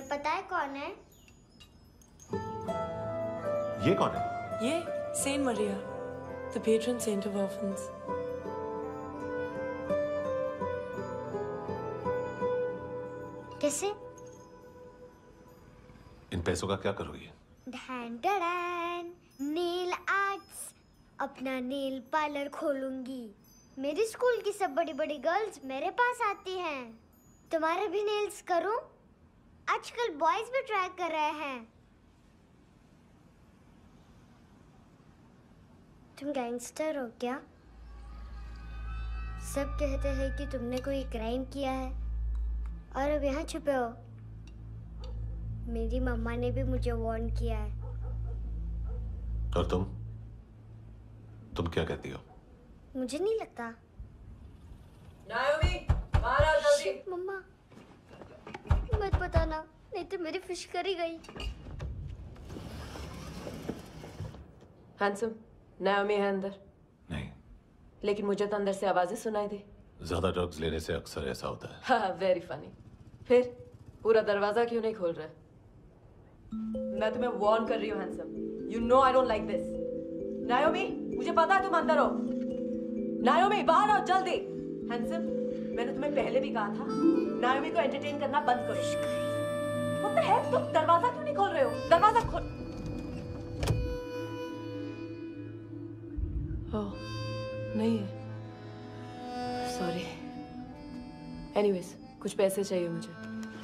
तुम्हें पता है कौन है? ये कौन है? ये Saint Maria, the patron saint of orphans. कैसे? इन पैसों का क्या करोगी? ढैन ढैन, नेल आर्ट्स, अपना नेल पार्लर खोलूंगी। मेरी स्कूल की सब बड़ी बड़ी गर्ल्स मेरे पास आती हैं। तुम्हारे भी नेल्स करूं? आजकल बॉयज भी ट्राई कर रहे हैं। तुम गैंगस्टर हो क्या? सब कहते हैं कि तुमने कोई क्राइम किया है और अब यहाँ छुपे हो। मेरी मम्मा ने भी मुझे वार्न किया है। और तुम क्या कहती हो? मुझे नहीं लगता। नायोमी, बाहर आओ जल्दी। मम्मा, मत बताना, नहीं तो मेरी फिश करी गई। हैंडसम, नायोमी है अंदर? नहीं। लेकिन मुझे तो अंदर से आवाजें सुनाई दी। ज्यादा ड्रग्स लेने से अक्सर ऐसा होता है। हाँ, वेरी फनी। फिर पूरा दरवाजा क्यों नहीं खोल रहा? मैं तुम्हें वार्न कर रही हूँ handsome. You know I don't like this. Naomi, मुझे पता है तुम अंदर हो। नायोमी, बाहर आओ जल्दी। हैंडसम, मैंने तुम्हें पहले भी कहा था, नायोमी को एंटरटेन करना बंद करो। What the hell? तुम दरवाजा क्यों नहीं खोल रहे हो? दरवाजा खोल। ओह, नहीं है। सॉरी। एनीवेज, कुछ पैसे चाहिए मुझे।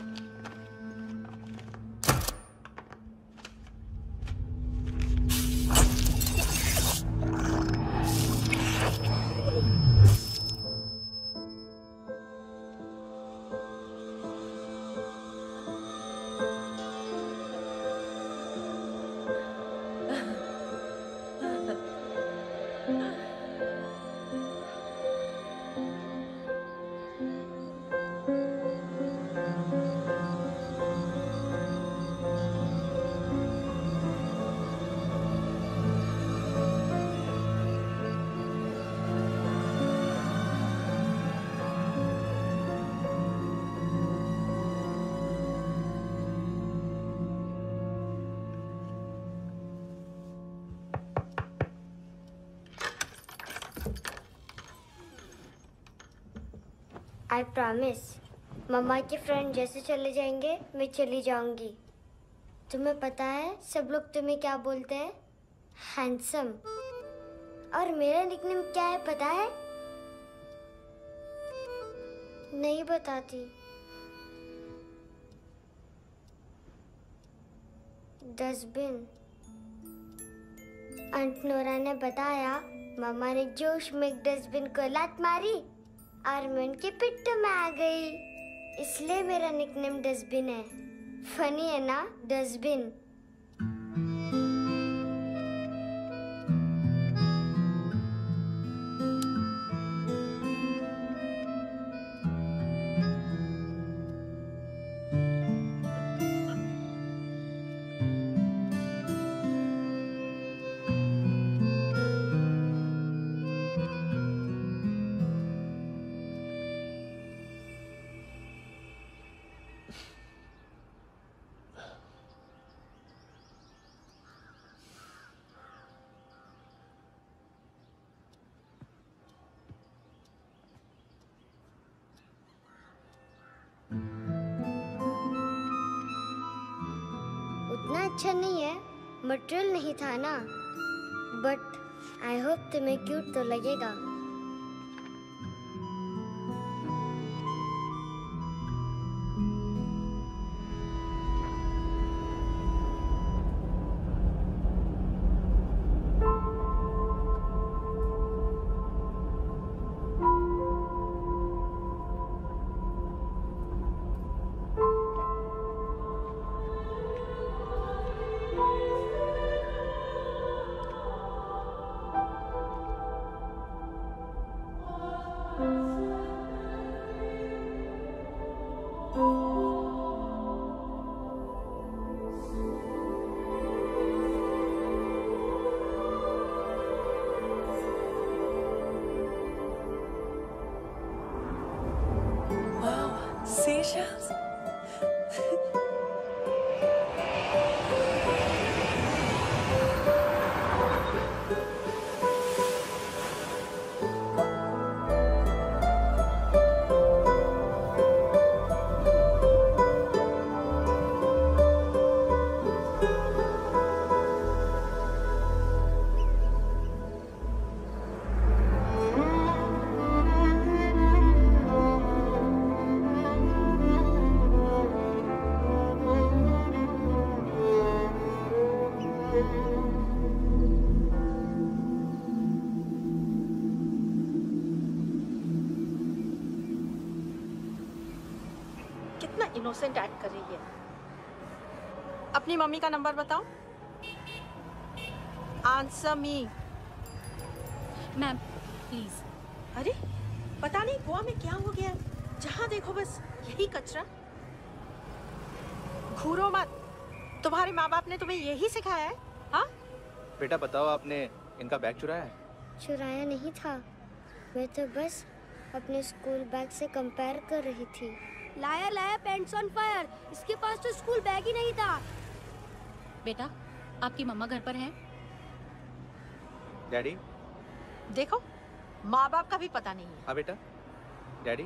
I promise, मम्मा के फ्रेंड जैसे चले जाएंगे मैं चली जाऊंगी। तुम्हें पता है सब लोग तुम्हें क्या बोलते हैं? हैंडसम। और मेरा निकनेम क्या है पता है? नहीं बताती। डस्टबिन। आंट नोरा ने बताया, मम्मा ने जोश में एक डस्टबिन को लात मारी और मैं उनके पिट्ठू में आ गई, इसलिए मेरा निकनेम डस्टबिन है। फनी है ना, डस्टबिन। उतना अच्छा नहीं है, मटेरियल नहीं था ना, बट आई होप तुम्हें क्यूट तो लगेगा। इनोसेंट एक्ट कर रही है। अपनी मम्मी का नंबर बताओ। Answer me. Ma'am please. अरे पता नहीं गोवा में क्या हो गया, जहाँ देखो बस यही कचरा। घूरो मत, तुम्हारे माँ बाप ने तुम्हें यही सिखाया है? हाँ बेटा बताओ, आपने इनका बैग चुराया है? चुराया नहीं था, मैं तो बस अपने स्कूल बैग से कंपेयर कर रही थी। Liar liar pants on fire, इसके पास तो स्कूल बैग ही नहीं था। बेटा आपकी मम्मा घर पर हैं? डैडी? देखो माँ बाप का भी पता नहीं है। हाँ बेटा। डैडी?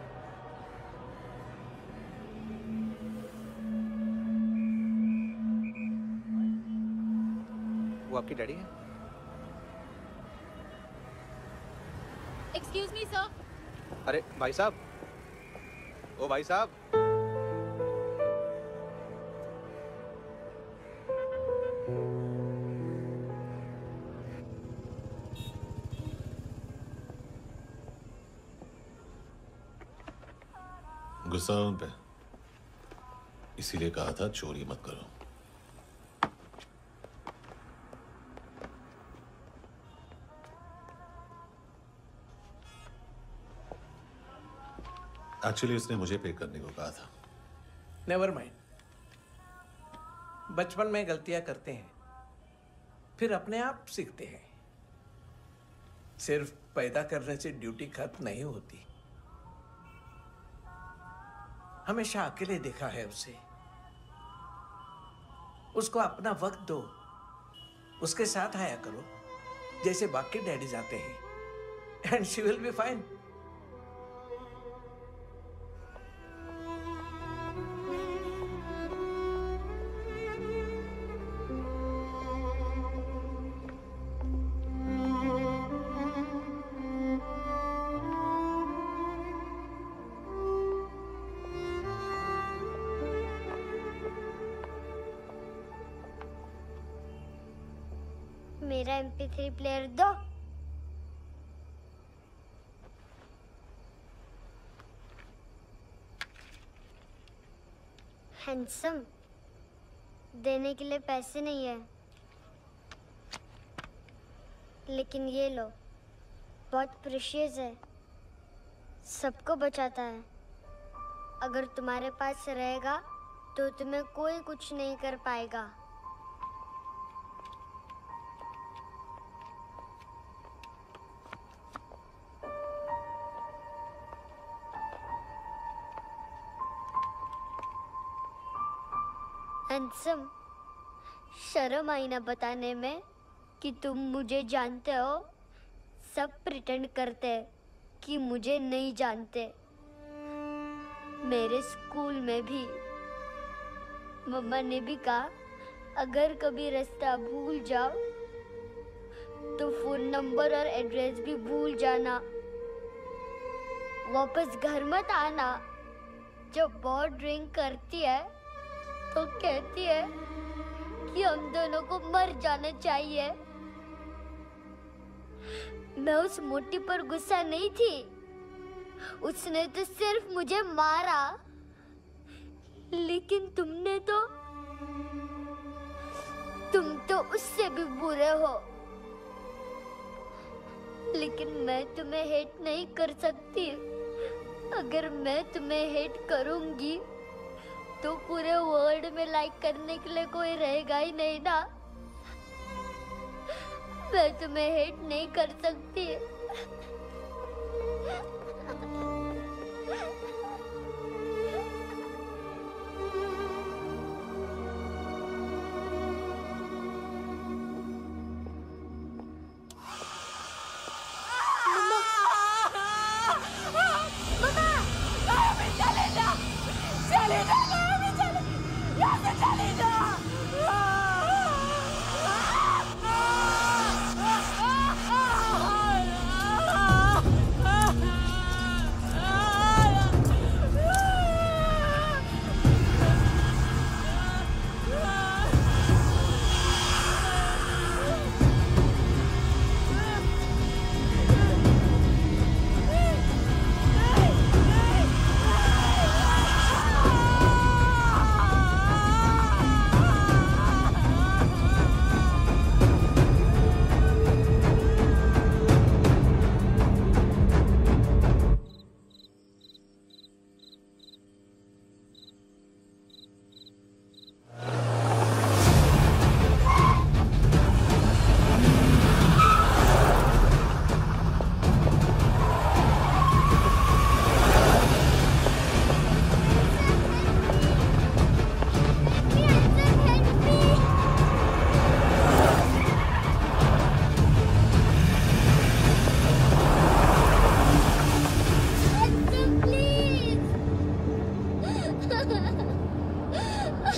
वो आपकी डैडी है? Excuse me sir. अरे भाई साहब, ओ भाई साहब। गुस्सा उन पे, इसीलिए कहा था चोरी मत करो। एक्चुअली उसने मुझे पे करने को कहा था। नेवर माइंड, बचपन में गलतियां करते हैं, फिर अपने आप सीखते हैं। सिर्फ पैदा करने से ड्यूटी खत्म नहीं होती। हमेशा अकेले देखा है उसे। उसको अपना वक्त दो, उसके साथ आया करो जैसे बाकी डैडीज आते हैं, and she will be fine. मेरा MP3 प्लेयर दो। हैंडसम, देने के लिए पैसे नहीं है, लेकिन ये लो, बहुत प्रेशियस है, सबको बचाता है। अगर तुम्हारे पास रहेगा तो तुम्हें कोई कुछ नहीं कर पाएगा। हैंडसम, शर्म आई ना बताने में कि तुम मुझे जानते हो। सब प्रिटेंड करते कि मुझे नहीं जानते। मेरे स्कूल में भी मम्मा ने भी कहा, अगर कभी रास्ता भूल जाओ तो फोन नंबर और एड्रेस भी भूल जाना, वापस घर मत आना। जब बहुत ड्रिंक करती है तो कहती है कि हम दोनों को मर जाना चाहिए। मैं उस मोटी पर गुस्सा नहीं थी, उसने तो सिर्फ मुझे मारा, लेकिन तुम तो उससे भी बुरे हो। लेकिन मैं तुम्हें हेट नहीं कर सकती। अगर मैं तुम्हें हेट करूंगी तो पूरे वर्ल्ड में लाइक करने के लिए कोई रहेगा ही नहीं ना। मैं तुम्हें हेट नहीं कर सकती।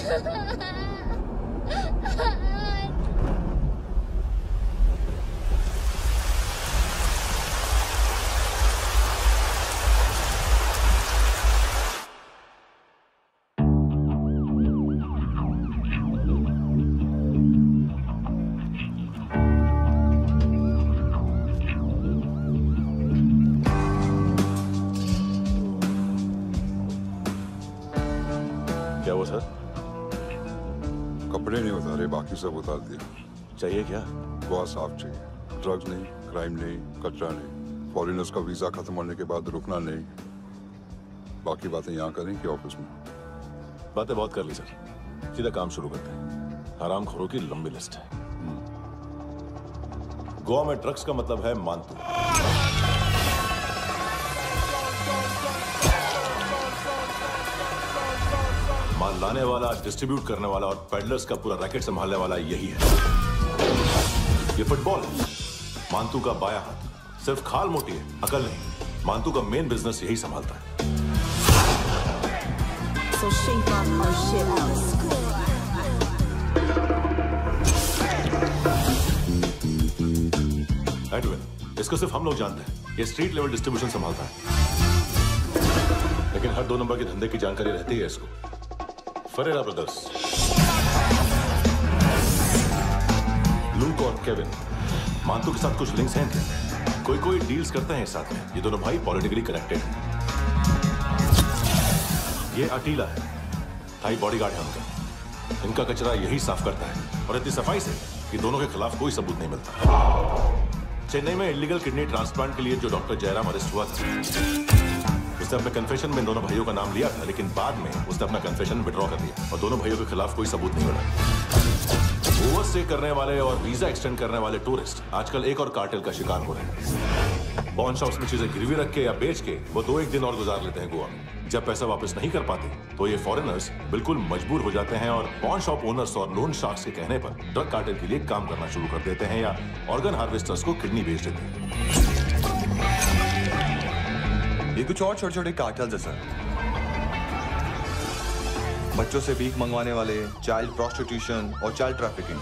क्या वो सर? कपड़े नहीं उतारे, बाकी सब उतार दिए। चाहिए क्या? बहुत साफ चाहिए। ड्रग्स नहीं, क्राइम नहीं, कचरा नहीं। फॉरेनर्स का वीजा खत्म होने के बाद रुकना नहीं। बाकी बातें यहाँ करें कि ऑफिस में? बातें बहुत कर ली सर, सीधा काम शुरू करते हैं। हरामखोरों की लंबी लिस्ट है। गोवा में ड्रग्स का मतलब है मानतू। माल लाने वाला, डिस्ट्रीब्यूट करने वाला और पेडलर्स का पूरा रैकेट संभालने वाला यही है। ये फुटबॉल मानतू का बायां हाथ। सिर्फ खाल मोटी है, अकल नहीं। मानतू का मेन बिजनेस यही संभालता है। So shake off her shit out. Edwin, इसको सिर्फ हम लोग जानते हैं। ये स्ट्रीट लेवल डिस्ट्रीब्यूशन संभालता है, लेकिन हर 2 नंबर के धंधे की जानकारी रहती है इसको। फरेरा ब्रदर्स, लूक और केविन, मानतू के साथ कुछ लिंक्स हैं क्या? कोई डील्स करते हैं साथ में। ये दोनों भाई पॉलिटिकली कनेक्टेड हैं। ये अटीला है, थाई बॉडीगार्ड है उनका। इनका कचरा यही साफ करता है और इतनी सफाई से कि दोनों के खिलाफ कोई सबूत नहीं मिलता। चेन्नई में इलीगल किडनी ट्रांसप्लांट के लिए जो डॉक्टर जयराम अरेस्ट हुआ था, उसने अपने कन्फेशन में दोनों भाइयों का नाम लिया था, लेकिन बाद में उसने अपना कन्फेशन विड्रॉ कर दिया और दोनों भाइयों के खिलाफ कोई सबूत नहीं मिला। ओवरस्टे करने वाले और वीजा एक्सटेंड करने वाले टूरिस्ट आजकल एक और कार्टेल का शिकार हो रहे हैं। पॉन शॉप्स में चीजें गिरवी रख के या बेच के वो 2-1 दिन और गुजार लेते हैं गोवा में। जब पैसा वापस नहीं कर पाते तो ये फॉरेनर्स बिल्कुल मजबूर हो जाते हैं और पॉन शॉप ओनर्स और लोन शार्क्स के कहने पर ड्रग कार्टेल के लिए काम करना शुरू कर देते हैं या ऑर्गन हार्वेस्टर्स को किडनी बेच देते हैं। ये कुछ और छोटे छोटे कार्टेल्स है सर। बच्चों से भीख मंगवाने वाले, चाइल्ड प्रोस्टिट्यूशन और चाइल्ड ट्रैफिकिंग।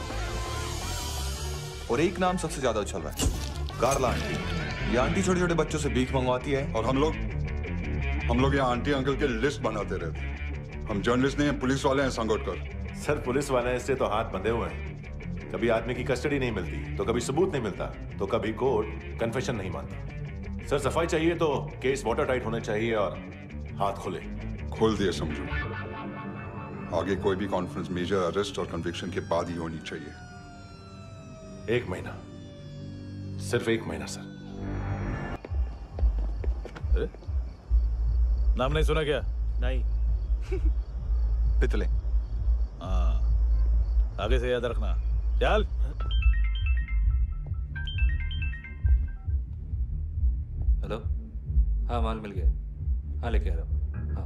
और एक नाम सबसे ज्यादा उछल रहा है, कार्ला आंटी। ये आंटी छोटे छोटे बच्चों से भीख मंगवाती है और हम लोग यहाँ आंटी अंकल के लिस्ट बनाते रहते। हम जर्नलिस्ट नहीं हैं, पुलिस वाले हैं संगोटकर। सर पुलिस वाले हैं, इससे तो हाथ बंधे हुए हैं। कभी आदमी की कस्टडी नहीं मिलती तो कभी सबूत नहीं मिलता तो कभी कोर्ट कन्फेशन नहीं मानता। सर सफाई चाहिए तो केस वाटर टाइट होने चाहिए और हाथ खुले। खोल दिए समझो। आगे कोई भी कॉन्फ्रेंस मेजर अरेस्ट और कन्विक्शन के बाद ही होनी चाहिए। 1 महीना, सिर्फ 1 महीना सर। नाम नहीं सुना क्या? नहीं। पितले। हाँ, आगे से याद रखना। चल। हेलो, हाँ माल मिल गया। हाँ लेके आ रहा हूँ। हाँ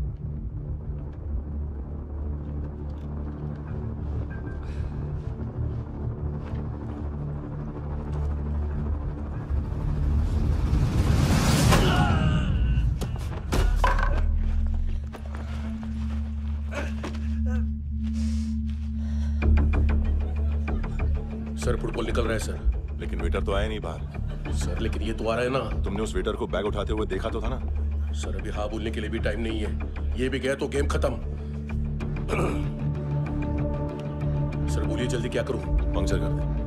सर फुटबॉल निकल रहा है सर। लेकिन वेटर तो आया नहीं बाहर। सर लेकिन ये तो आ रहा है ना। तुमने उस वेटर को बैग उठाते हुए देखा तो था ना? सर अभी हाँ बोलने के लिए भी टाइम नहीं है। ये भी गया तो गेम खत्म। सर बोलिए जल्दी क्या करूं? पंक्चर कर दे।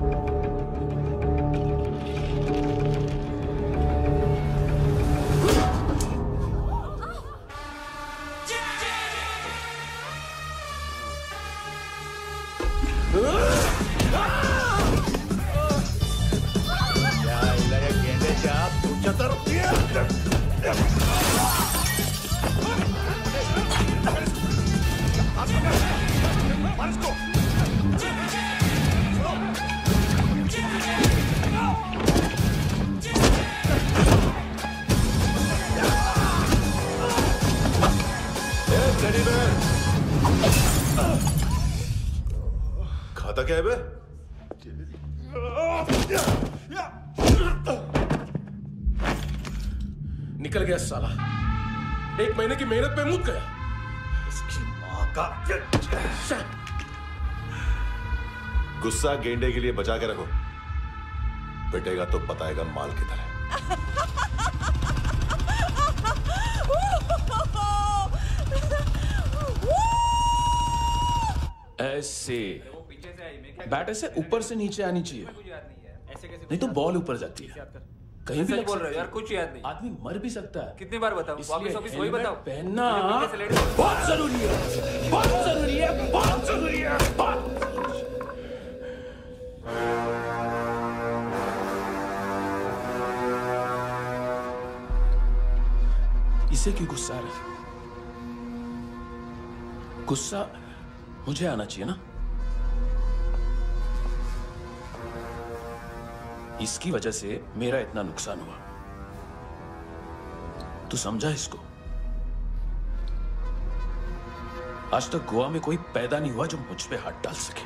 खाता क्या है बे? निकल गया साला। 1 महीने की मेहनत पे मुक गया। इसकी माँ गुस्सा गेंडे के लिए बचा के रखो, पिटेगा तो बताएगा माल किधर है। ऐसे बैट ऐसे ऊपर से नीचे आनी चाहिए, नहीं तो बॉल ऊपर जाती है। कहीं भी बोल रहे हो यार, कुछ याद नहीं। आदमी मर भी सकता है। कितनी बार बताऊं? वापस वही बताओ। पहनना बहुत जरूरी है, बहुत जरूरी है, बहुत जरूरी है, बहुत। इसे क्यों गुस्सा आ रहा है? गुस्सा मुझे आना चाहिए ना। इसकी वजह से मेरा इतना नुकसान हुआ। तू समझा इसको? आज तक गोवा में कोई पैदा नहीं हुआ जो मुझ पे हाथ डाल सके।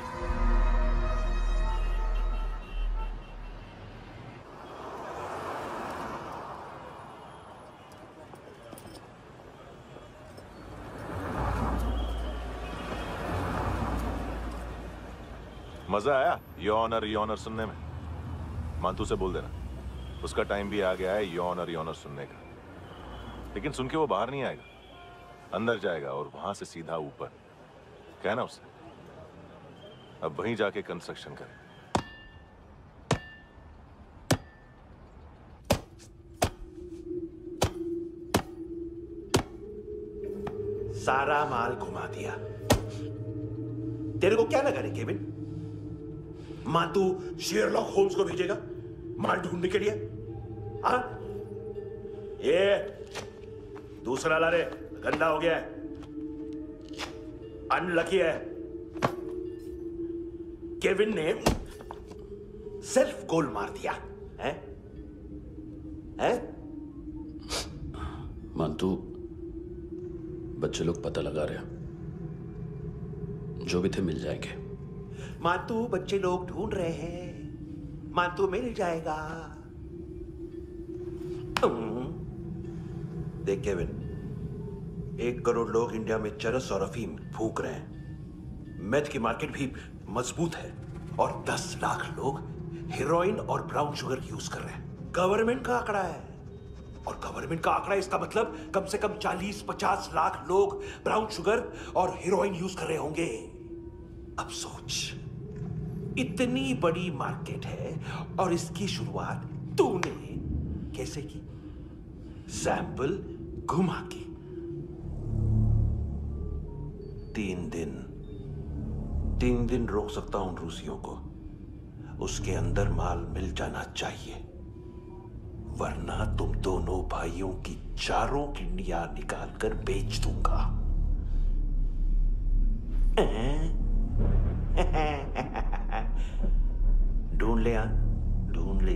मजा आया योनर सुनने में? मानतू से बोल देना, उसका टाइम भी आ गया है योनर सुनने का। लेकिन सुन के वो बाहर नहीं आएगा, अंदर जाएगा और वहां से सीधा ऊपर। कहना उससे अब वहीं जाके कंस्ट्रक्शन करे। सारा माल घुमा दिया। तेरे को क्या लगा रे केविन? मातू शेरलॉक होम्स को भेजेगा माल ढूंढने के लिए? हाँ? ये दूसरा ला रे, गंदा हो गया है, अनलकी है। केविन ने सेल्फ गोल मार दिया है? हैं? मानतू, बच्चे लोग पता लगा रहे हैं, जो भी थे मिल जाएंगे। मातू बच्चे लोग ढूंढ रहे हैं, मातू मिल जाएगा। देख केविन, 1 करोड़ लोग इंडिया में चरस और अफीम फूंक रहे हैं। मेथ की मार्केट भी मजबूत है और 10 लाख लोग हेरोइन और ब्राउन शुगर यूज कर रहे हैं। गवर्नमेंट का आंकड़ा है, और गवर्नमेंट का आंकड़ा इसका मतलब कम से कम 40-50 लाख लोग ब्राउन शुगर और हेरोइन यूज कर रहे होंगे। अब सोच, इतनी बड़ी मार्केट है और इसकी शुरुआत तूने कैसे की? सैंपल घुमा के। 3 दिन रोक सकता हूं रूसियों को, उसके अंदर माल मिल जाना चाहिए, वरना तुम दोनों भाइयों की 4 किडनियां निकाल कर बेच दूंगा। ढूंढ ले, ढूंढ ले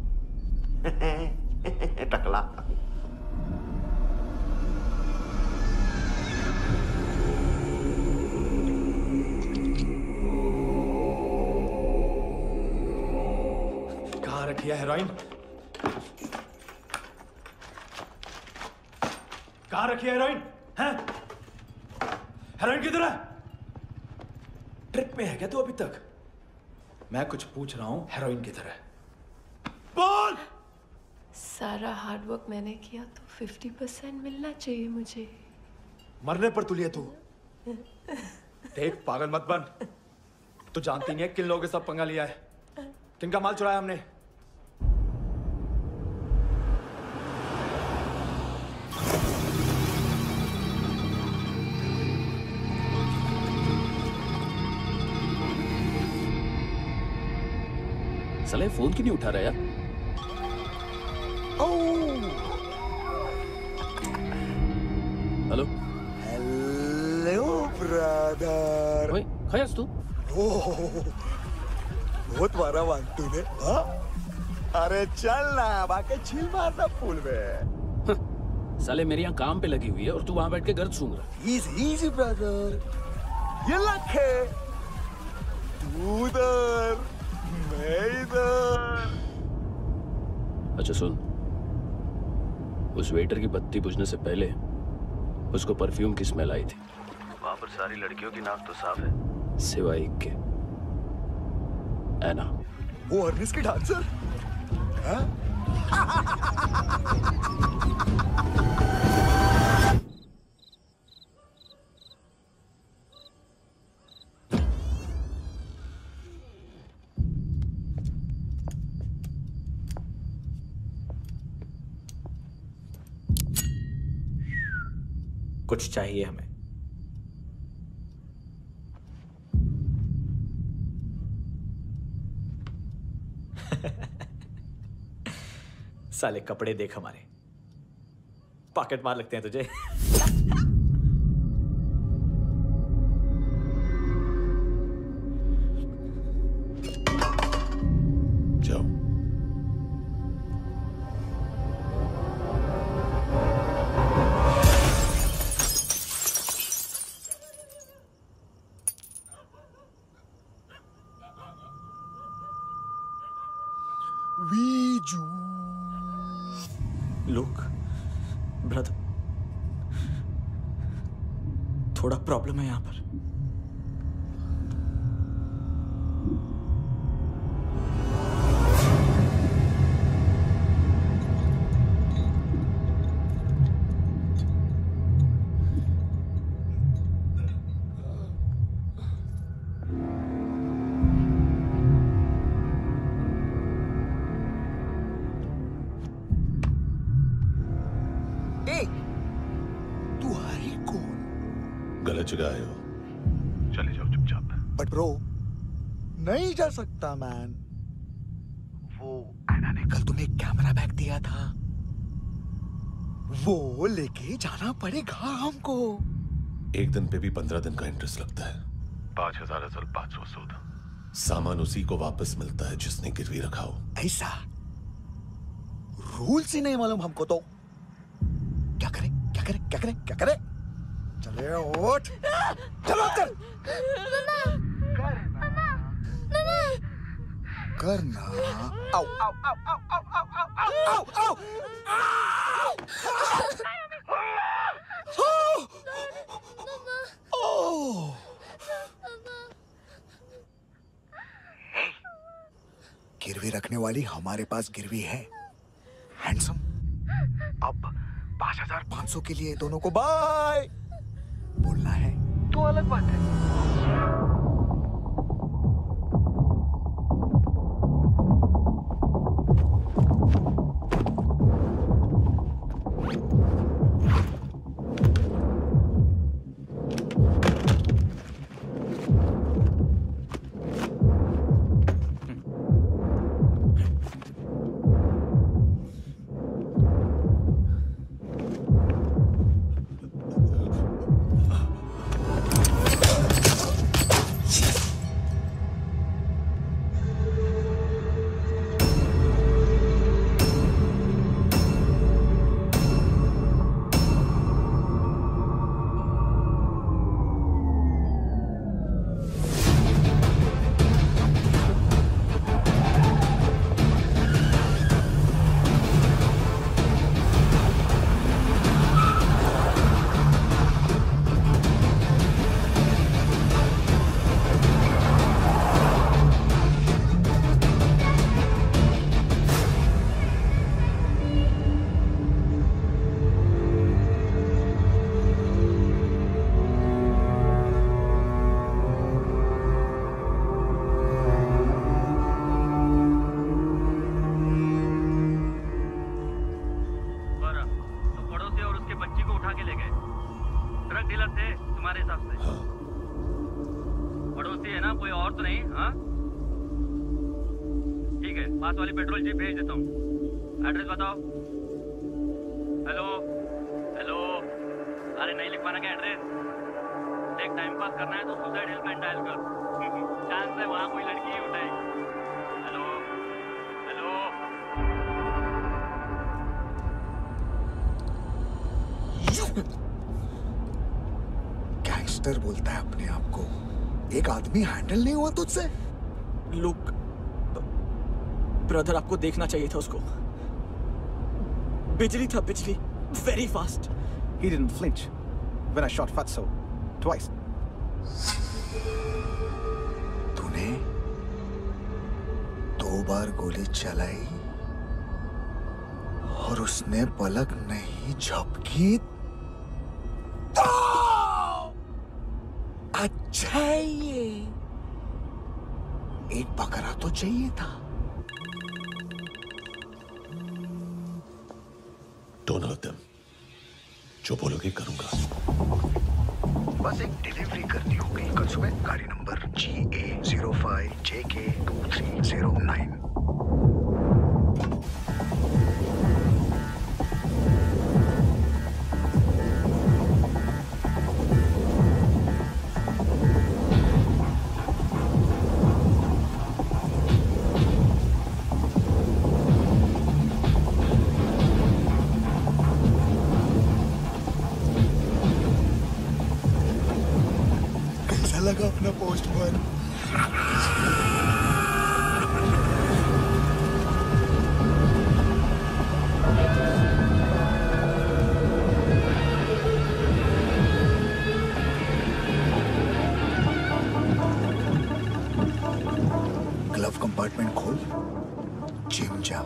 टकला। कहाँ रखी है हेरोइन? कहाँ रखी है हेरोइन? हैं? हेरोइन किधर है? ट्रिप में है क्या तू अभी तक? मैं कुछ पूछ रहा हूं, हेरोइन किधर है? बोल! सारा हार्डवर्क मैंने किया तो 50% मिलना चाहिए मुझे। मरने पर तुलिए तू। देख, पागल मत बन। तू जानती नहीं है किन लोगों के साथ पंगा लिया है, किनका माल चुराया हमने। साले फोन क्यों नहीं उठा रहा यार? Hello hello brother. ओए, खयास तू? बहुत मारा वांटू ने। हाँ? अरे चल ना, बाकी छील मारना पूल में। साले मेरी यहाँ काम पे लगी हुई है और तू वहां बैठ के गर्द सूंघ रहा। इजी ब्रदर, ये लक है। तू उधर, मैं इधर। अच्छा सुन, उस वेटर की बत्ती बुझने से पहले उसको परफ्यूम की स्मेल आई थी। वहां पर सारी लड़कियों की नाक तो साफ है, सिवाय एक के। एना। वो अर्निस की डांसर? हाँ? कुछ चाहिए हमें। साले कपड़े देख हमारे, पॉकेट मार लगते हैं तुझे। जाओ। वीजू। लुक ब्रदर, थोड़ा प्रॉब्लम है यहां पर। गलत जगह आए हो, चले जाओ चुपचाप। बट ब्रो, नहीं जा सकता मैन। वो एना ने कल तुम्हें कैमरा बैग दिया था, वो लेके जाना पड़ेगा हमको। एक दिन पे भी 15 दिन का इंटरेस्ट लगता है। 5,000 असल 500 सूद। सामान उसी को वापस मिलता है जिसने गिरवी रखा हो। ऐसा रूल्स ही नहीं मालूम हमको तो। क्या करें क्या करें क्या करें क्या करें? चले उठ, चलो कर करना। आओ आओ आओ आओ आओ आओ आओ आओ। गिरवी रखने वाली हमारे पास गिरवी है। हैंडसम, अब 5,500 के लिए दोनों को बाय बोलना है तो अलग बात है। गैंगस्टर बोलता है अपने आप को। एक आदमी हैंडल नहीं हुआ तुझसे? लुक ब्रदर, आपको देखना चाहिए था उसको। बिजली था, बिजली, very fast. He didn't flinch when I shot Fatso. Twice. तूने 2 बार गोली चलाई और उसने पलक नहीं झपकी तो अच्छा है ये। एक बकरा तो चाहिए था। Don't hurt them. जो बोलोगे करूंगा। बस एक डिलीवरी करनी होगी कल सुबह। गाड़ी नंबर GA05JK2309। लगा अपना पोस्टमैन। ग्लव कंपार्टमेंट खोल, जिम जा।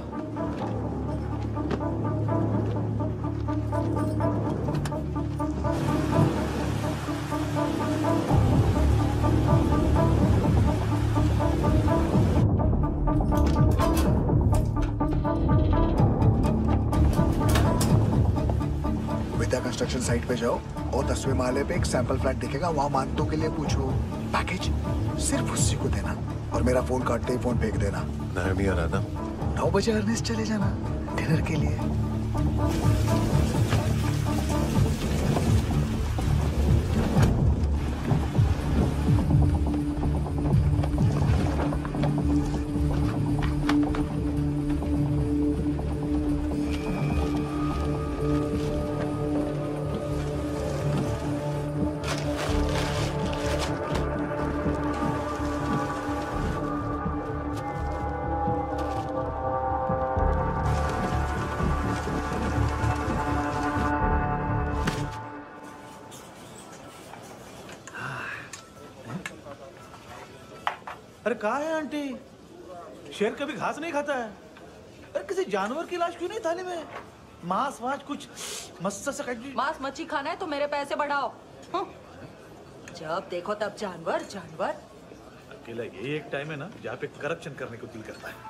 कंस्ट्रक्शन साइट पे जाओ और 10वें माले पे एक सैंपल फ्लैट दिखेगा, वहां मानतों के लिए पूछो। पैकेज सिर्फ उसी को देना और मेरा फोन काटते ही फोन फेंक देना। नायमी आ रहा ना? 9 बजे अर्नेस्ट चले जाना डिनर के लिए। अरे कहाँ है आंटी? शेर कभी घास नहीं खाता है। अरे किसी जानवर की लाश क्यों नहीं थाली में? मांस वाच कुछ मस्त सा मांस मच्छी खाना है तो मेरे पैसे बढ़ाओ। जब देखो तब जानवर जानवर। अकेला यही एक टाइम है ना जहाँ पे करप्शन करने को दिल करता है।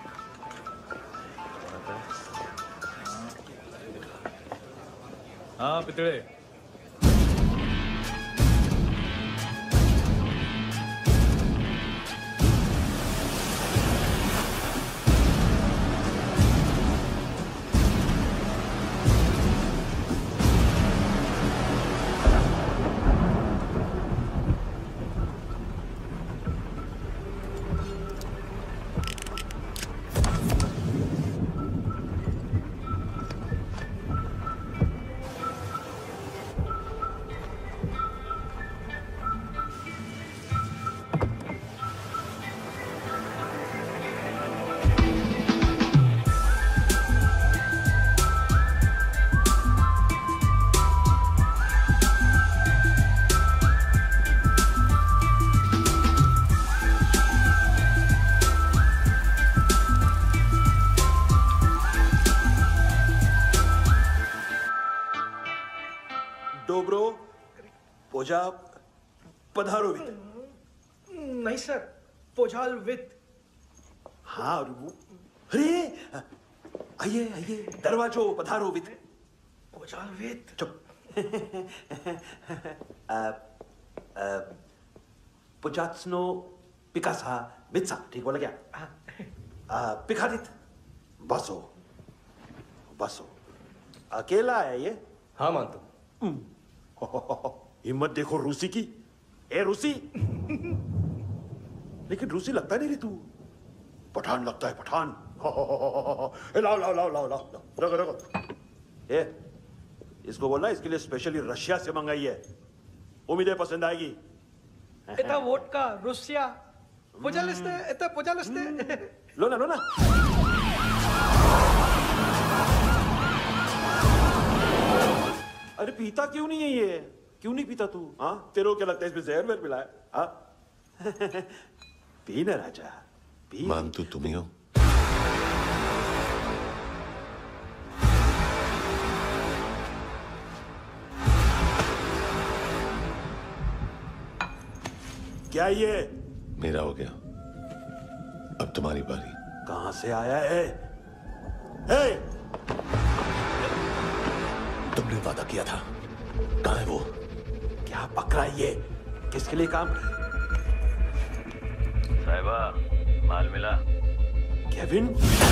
हाँ पितड़े। पधारोवित। नहीं सर, पोझालवित। हाँ अरे आइए आइए, दरवाजो पधारोवित। पोझालवित। चुप। पुजात्सनो पिकासा वित्सा, ठीक बोला क्या? पिकादित बसो बसो। अकेला है ये? हाँ मानता हूं। हिम्मत देखो रूसी की। ए रूसी। लेकिन रूसी लगता नहीं रे तू, पठान लगता है पठान। लाओ लाओ लाओ लाओ लाओ, रखो रखो। ए इसको बोलना इसके लिए स्पेशली रशिया से मंगाई है, उम्मीदें पसंद आएगी। इतना वोडका रूसिया पोझालिस्ते, इतना पोझालिस्ते। लो ना लो ना। अरे पीता क्यों नहीं है ये? क्यों नहीं पीता तू? हाँ, तेरे को क्या लगता है इसमें जहर वहर मिला है? हाँ? पी ना राजा, पी। मानतू तुम ही हो। क्या ये? मेरा हो गया, अब तुम्हारी बारी। कहां से आया है? हे! तुमने वादा किया था, कहां है वो? क्या पकड़ा है ये? किसके लिए काम? साहिबा, माल मिला? केविन?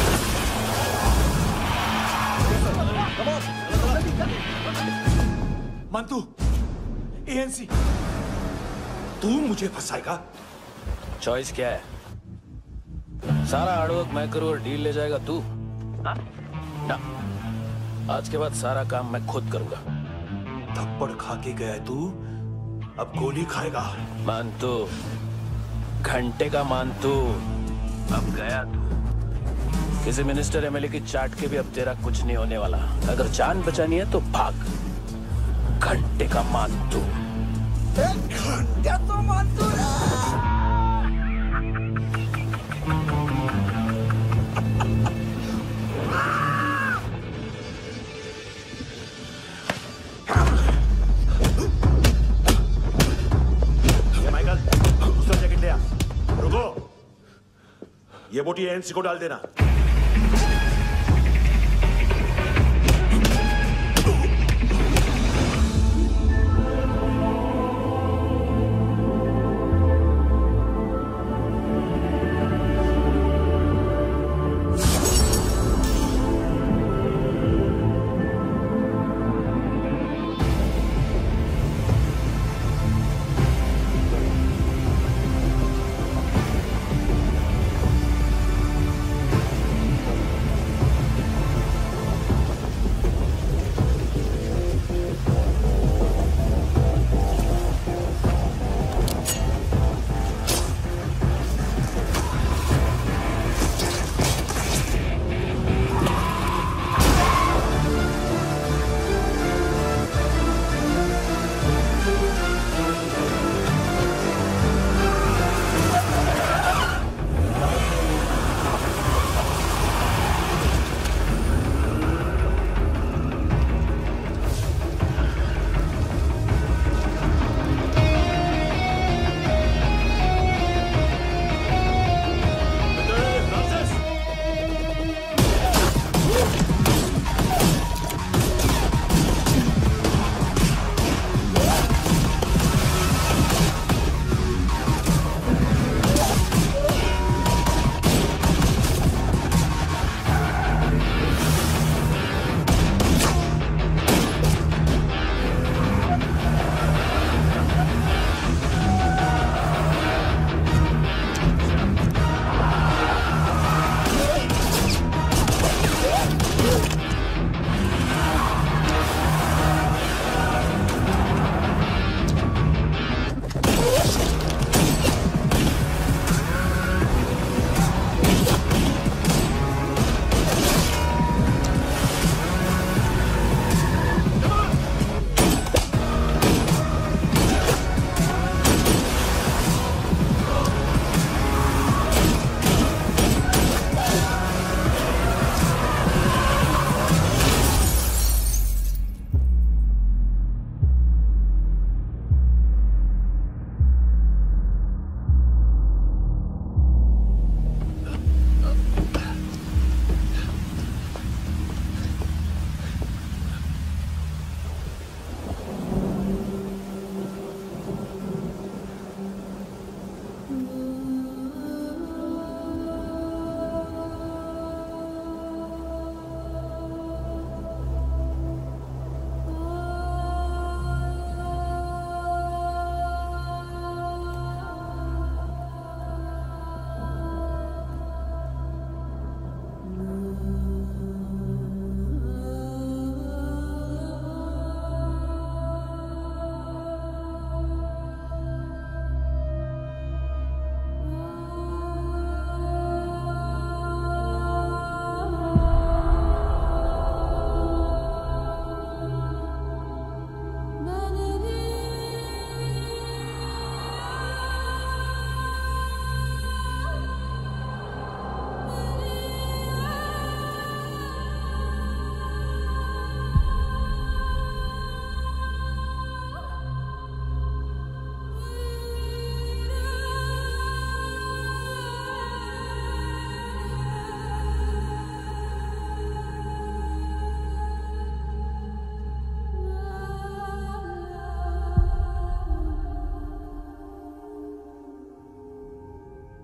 मंतू, एएनसी। तू मुझे फंसाएगा? चॉइस क्या है? सारा हार्डवर्क मैं करूं और डील ले जाएगा तू? हाँ? ना, आज के बाद सारा काम मैं खुद करूंगा। थप्पड़ खा के गया तू, अब गोली खाएगा। मानतू, घंटे का मानतू, अब गया तू। किसी मिनिस्टर एमएलए की चाट के भी अब तेरा कुछ नहीं होने वाला। अगर जान बचानी है तो भाग। घंटे का मानतू। घंटे तो मानतू दूसरा जैकेट ले आ। रुको, ये बोटी एएनसी को डाल देना।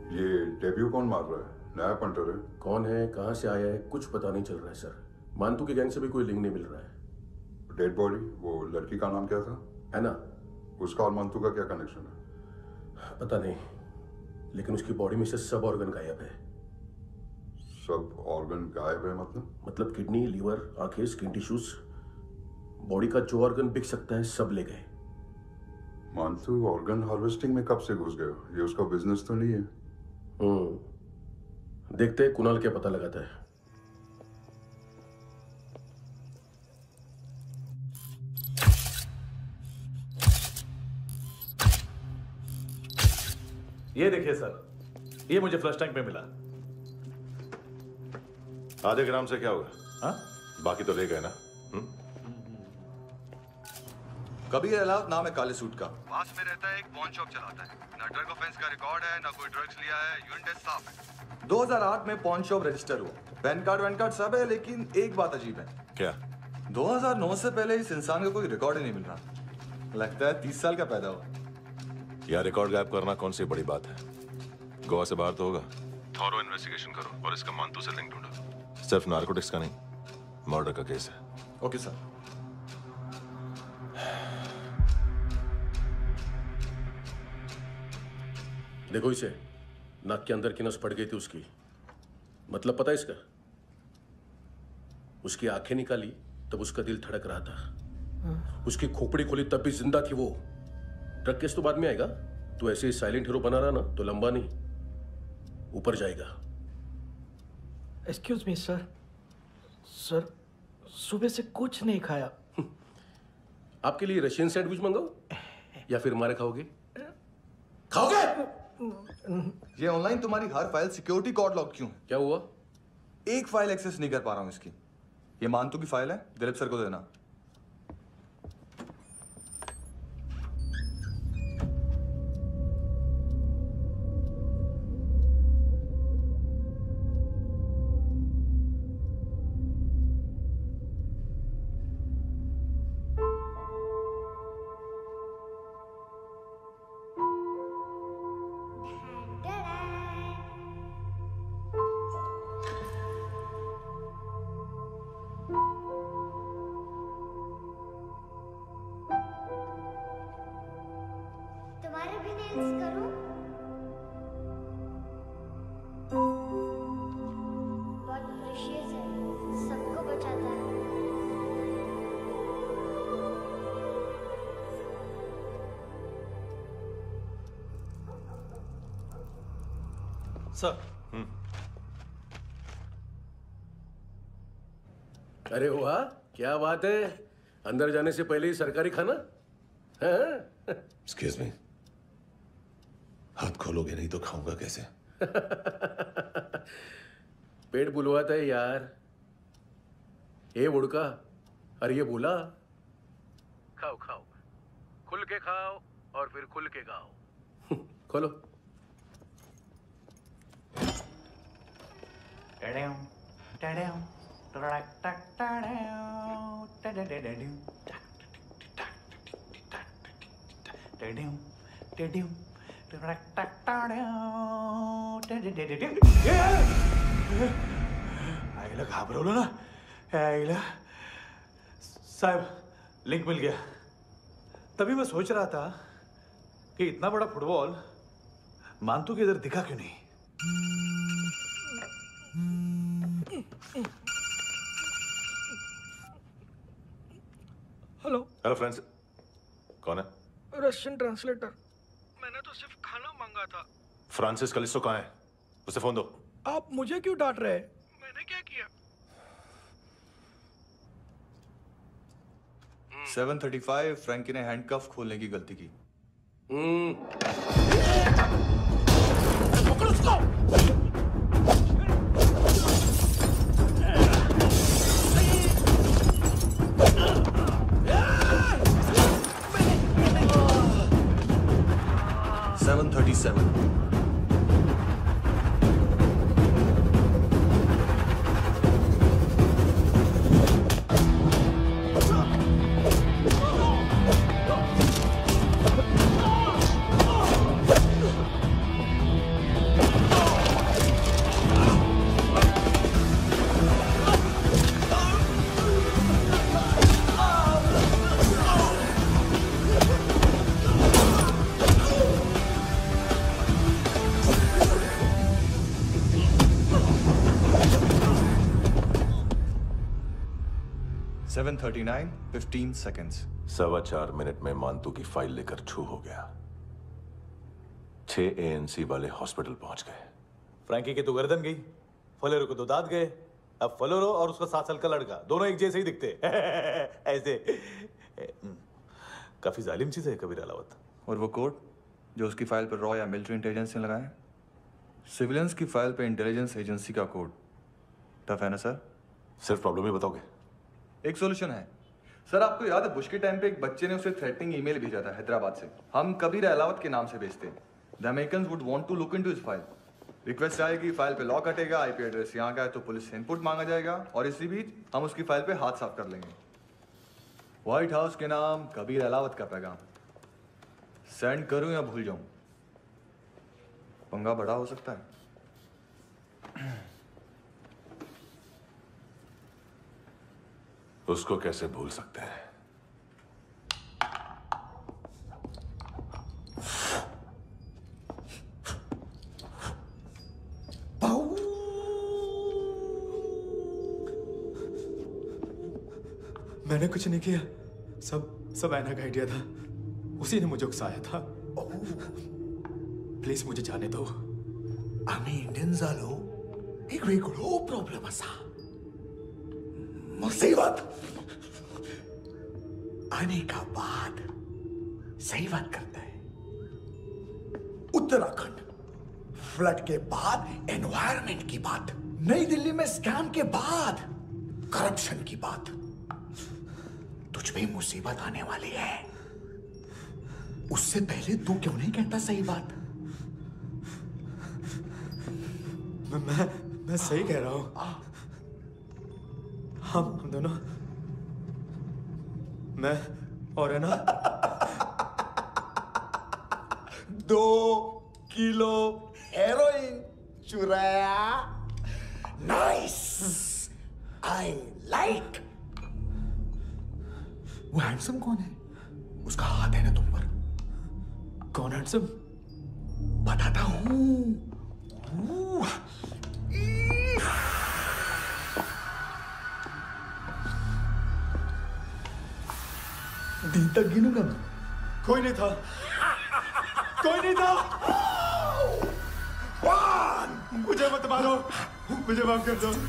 ये डेब्यू कौन मार रहा है? नया पंटर है? कौन है, कहाँ से आया है, कुछ पता नहीं चल रहा है सर। मानतू के गैंग से भी कोई लिंक नहीं मिल रहा है। डेड बॉडी, वो लड़की का नाम क्या था? एना। उसका और मानतू का क्या कनेक्शन है? पता नहीं, लेकिन उसकी बॉडी में से सब ऑर्गन गायब है। सब ऑर्गन गायब है मतलब किडनी, लीवर, आंखें, स्किन टिश्यूज, बॉडी का जो ऑर्गन बिक सकता है सब ले गए। मानतू ऑर्गन हार्वेस्टिंग में कब से घुस गए? ये उसका बिजनेस तो नहीं है? देखते हैं कुणाल क्या पता लगाता है। ये देखिए सर, ये मुझे फ्लश टैंक में मिला। आधे ग्राम से क्या होगा? हाँ? बाकी तो ले गए ना? कबीर अलाउत नाम है काले सूट का। पास में रहता है, एक पॉन शॉप चलाता है। ना ड्रग ऑफेंस का रिकॉर्ड है, ना कोई ड्रग्स लिया है, यूरिन टेस्ट साफ है। 2008 में पॉन शॉप रजिस्टर हुआ, पैन कार्ड वैन कार्ड सब है, लेकिन एक बात अजीब है। क्या? 2009 से पहले इस इंसान का कोई रिकॉर्ड ही नहीं मिल रहा। लगता है 30 साल का पैदा हुआ। यार रिकॉर्ड गायब करना कौन सी बड़ी बात है? गोवा से बाहर तो होगा। थॉरो इन्वेस्टिगेशन करो और इसका मानतू से लिंक ढूंढो। सिर्फ नारकोटिक्स का नहीं, मर्डर का केस है। Okay sir. देखो इसे, नाक के अंदर की नस पड़ गई थी उसकी। मतलब पता है इसका? उसकी आंखें निकाली तब उसका दिल धड़क रहा था। उसकी खोपड़ी खोली तब भी जिंदा थी वो। ड्रग केस तो बाद में आएगा। तो ऐसे ही साइलेंट हीरो बना रहा ना तो लंबा नहीं, ऊपर जाएगा। एक्सक्यूज मी सर, सर सुबह से कुछ नहीं खाया। आपके लिए रशियन सैंडविच मंगाओ या फिर मारे खाओगे? खाओगे? ये ऑनलाइन तुम्हारी हर फाइल सिक्योरिटी कोड लॉक क्यों है? क्या हुआ? एक फाइल एक्सेस नहीं कर पा रहा हूं इसकी। ये मानतू की फाइल है, दिलीप सर को देना। तुम्हारे भी नेल्स करूं? बहुत प्रेशियस है, सबको बचाता है। सर। अरे वाह, क्या बात है। अंदर जाने से पहले ही सरकारी खाना। एक्सक्यूज मी, हाथ खोलोगे नहीं तो खाऊंगा कैसे? पेट बुलवाता है यार। ये बुड़का, अरे ये बोला। खाओ खाओ, खुल के खाओ और फिर खुल के गाओ। खोलो। आईला घाबरवलं ना। आईला साहब लिंक मिल गया। तभी मैं सोच रहा था कि इतना बड़ा फुटबॉल मानतू के इधर दिखा क्यों नहीं। हेलो। हेलो फ्रेंड्स, कौन है? Russian translator. मैंने तो सिर्फ खाना मांगा था। फ्रांसिस कलिस्टो कहाँ है? उसे फोन दो। आप मुझे क्यों डांट रहे हैं? मैंने क्या किया? 735 फ्रैंकी ने हैंडकफ खोलने की गलती की। पकड़ो उसको। 737 737 7:39, 15 seconds. 4.25 मिनट में मानतू की फाइल लेकर छू हो गया। 6 ANC वाले हॉस्पिटल पहुंच गए। फ्रैंकी की तो गर्दन गई, फलेरो को तो दांत गए। अब फलेरो और उसका 7 साल का लड़का दोनों एक जैसे ही दिखते ऐसे। काफी जालिम चीज है कबीर अलावत। और वो कोड जो उसकी फाइल पर रॉ या मिलिट्री इंटेलिजेंस ने लगाया, सिविलियंस की फाइल पे इंटेलिजेंस एजेंसी का कोड। टफ है ना सर? सिर्फ प्रॉब्लम ही बताओगे? एक सॉल्यूशन है सर। आपको याद है बुश के टाइम पे एक बच्चे ने उसे थ्रेटनिंग ईमेल भेजा था हैदराबाद से। हम कबीर अलावत के नाम से भेजते हैं। The Americans would want to look into his file. Request आएगी, फाइल पे लॉक हटेगा, आईपी एड्रेस यहाँ का है तो पुलिस से इनपुट मांगा जाएगा और इसी बीच हम उसकी फाइल पे हाथ साफ कर लेंगे। व्हाइट हाउस के नाम कबीर अलावत का पैगाम। सेंड करूं या भूल जाऊं? पंगा बड़ा हो सकता है। उसको कैसे भूल सकते हैं? मैंने कुछ नहीं किया, सब ऐना का आइडिया था। उसी ने मुझे उकसाया था। प्लीज मुझे जाने दो। आम्ही इंडियन झालो एक वेगळो प्रॉब्लेम असा। मुसीबत आने का बाद सही बात करता है। उत्तराखंड फ्लड के बाद एनवायरनमेंट की बात, नई दिल्ली में स्कैम के बाद करप्शन की बात। तुझ पे मुसीबत आने वाली है, उससे पहले तू क्यों नहीं कहता सही बात? मैं सही कह रहा हूं। हम दोनों, मैं और है ना 2 किलो हेरोइन चुराया। Nice, I like. वो हैंडसम कौन है? उसका हाथ है ना तुम पर? कौन हैंडसम? बताता हूं। दिन तक गिनूंगा मैं। कोई नहीं था, कोई नहीं था। मुझे मत मारो, मुझे माफ कर दो।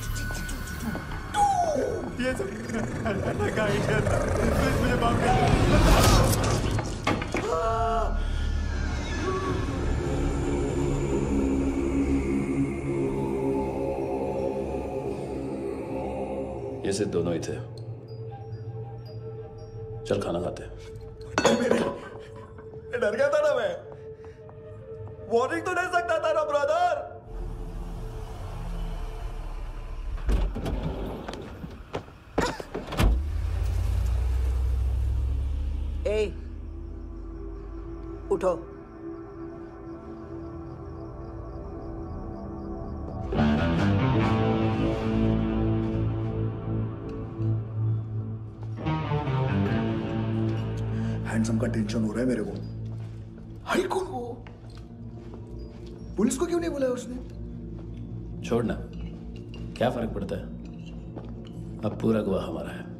ये सब का आइडिया था। प्लीज मुझे माफ कर दो। ये सिर्फ दोनों ही थे। चल खाना खाते हैं। डर गया था ना मैं। वार्निंग तो दे सकता था ना ब्रदर। ए, उठो। हैंडसम का टेंशन हो रहा है मेरे को। हाई कौन वो? पुलिस को क्यों नहीं बुलाया उसने? छोड़ना, क्या फर्क पड़ता है? अब पूरा गवाह हमारा है।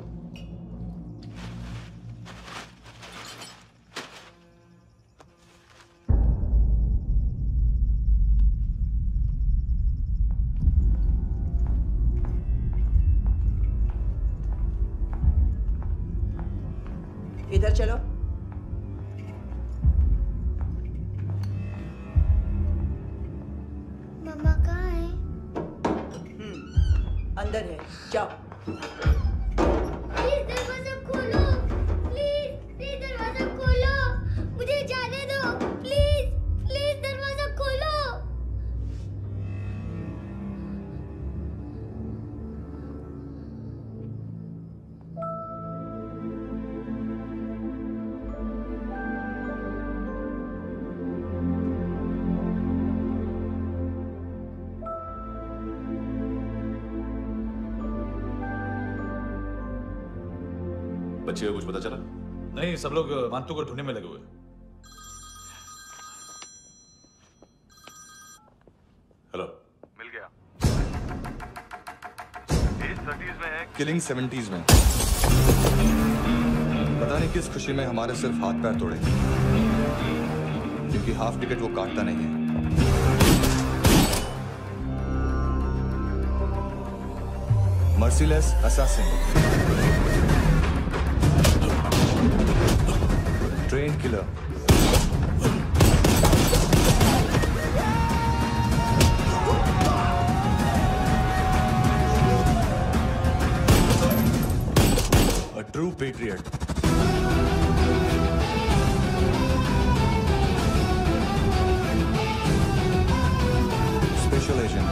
इधर चलो। मम्मा कहाँ है? अंदर है, जाओ। प्लीज दरवाजा खोलो, प्लीज दरवाजा खोलो, मुझे जाने दो। प्लीज दरवाजा खोलो। बच्चे को कुछ पता चला? नहीं, सब लोग मानतू को ढूंढने में लगे हुए। हेलो, मिल गया। एज 30s में है, किलिंग 70s में। पता नहीं किस खुशी में हमारे सिर्फ हाथ पैर तोड़े, क्योंकि हाफ टिकट वो काटता नहीं है। Merciless assassin, train killer, a true patriot. Special agent.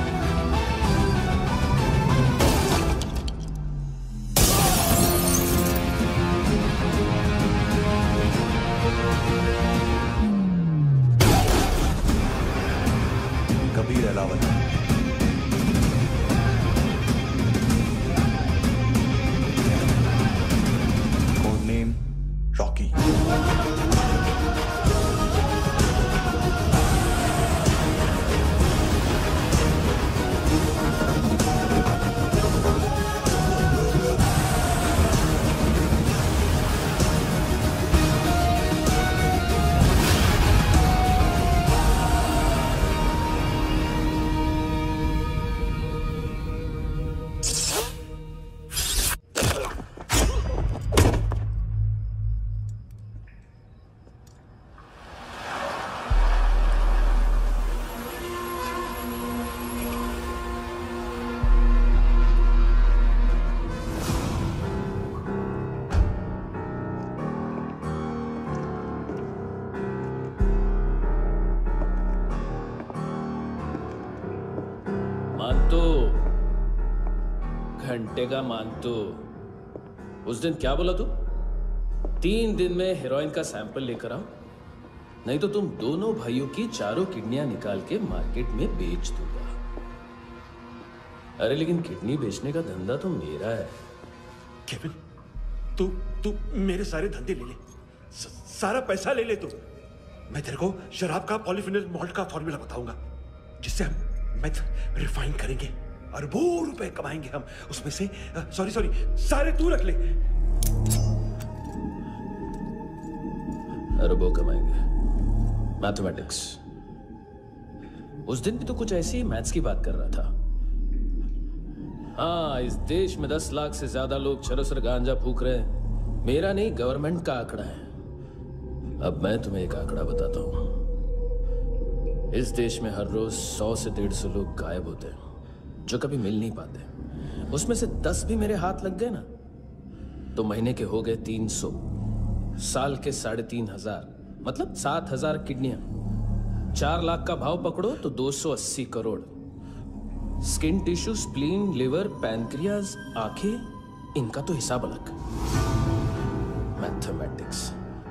Kabir Alawat. Code name Rocky. घंटे का मानतू, उस दिन क्या बोला तू? 3 दिन में हेरोइन का सैंपल लेकर आओ, नहीं तो तुम दोनों भाइयों की चारों किडनियां निकाल के मार्केट में बेच दूंगा। अरे लेकिन किडनी बेचने का धंधा तो मेरा है। केविन, तू मेरे सारे धंधे ले ले, सारा पैसा ले ले तू। मैं तेरे को शराब का पॉलीफिनल मॉल्ट का फॉर्मूला बताऊंगा, जिससे हम मेथ रिफाइन करेंगे, अरबों रुपए कमाएंगे हम उसमें से। सॉरी सारे तू रख ले। अरबों कमाएंगे, मैथमेटिक्स। उस दिन भी तो कुछ ऐसी ही मैथ्स की बात कर रहा था। हाँ, इस देश में 10 लाख से ज्यादा लोग चरस और गांजा फूक रहे हैं। मेरा नहीं, गवर्नमेंट का आंकड़ा है। अब मैं तुम्हें एक आंकड़ा बताता हूं। इस देश में हर रोज 100 से 150 लोग गायब होते हैं, जो कभी मिल नहीं पाते। उसमें से 10 भी मेरे हाथ लग गए ना, तो महीने के हो गए 300, साल के 3,500, मतलब 7,000 किडनियां। 4 लाख का भाव पकड़ो तो 280 crore. Skin tissue, spleen, liver, pancreas, आंखें, इनका तो हिसाब अलग। मैथमेटिक्स।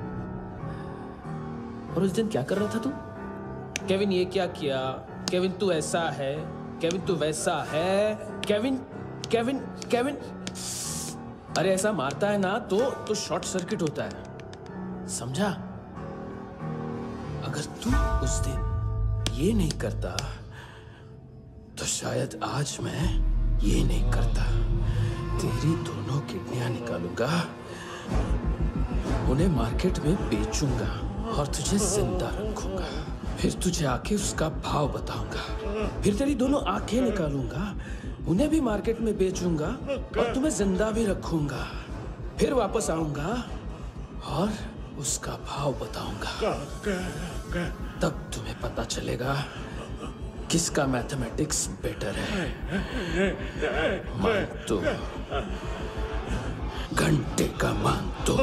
और उस दिन क्या कर रहा था तू? केविन ये क्या किया, केविन तू ऐसा है, केविन तू वैसा है, केविन केविन केविन। अरे ऐसा मारता है ना तो शॉर्ट सर्किट होता है, समझा? अगर तू उस दिन ये नहीं करता तो शायद आज मैं ये नहीं करता। तेरी दोनों किडनियां निकालूंगा, उन्हें मार्केट में बेचूंगा और तुझे जिंदा रखूंगा। फिर तुझे आके उसका भाव बताऊंगा। फिर तेरी दोनों आंखें निकालूंगा, उन्हें भी मार्केट में बेचूंगा और तुम्हें जिंदा भी रखूंगा। फिर वापस आऊंगा और उसका भाव बताऊंगा। तब तुम्हें पता चलेगा किसका मैथमेटिक्स बेटर है। मानतो, घंटे का मानतो।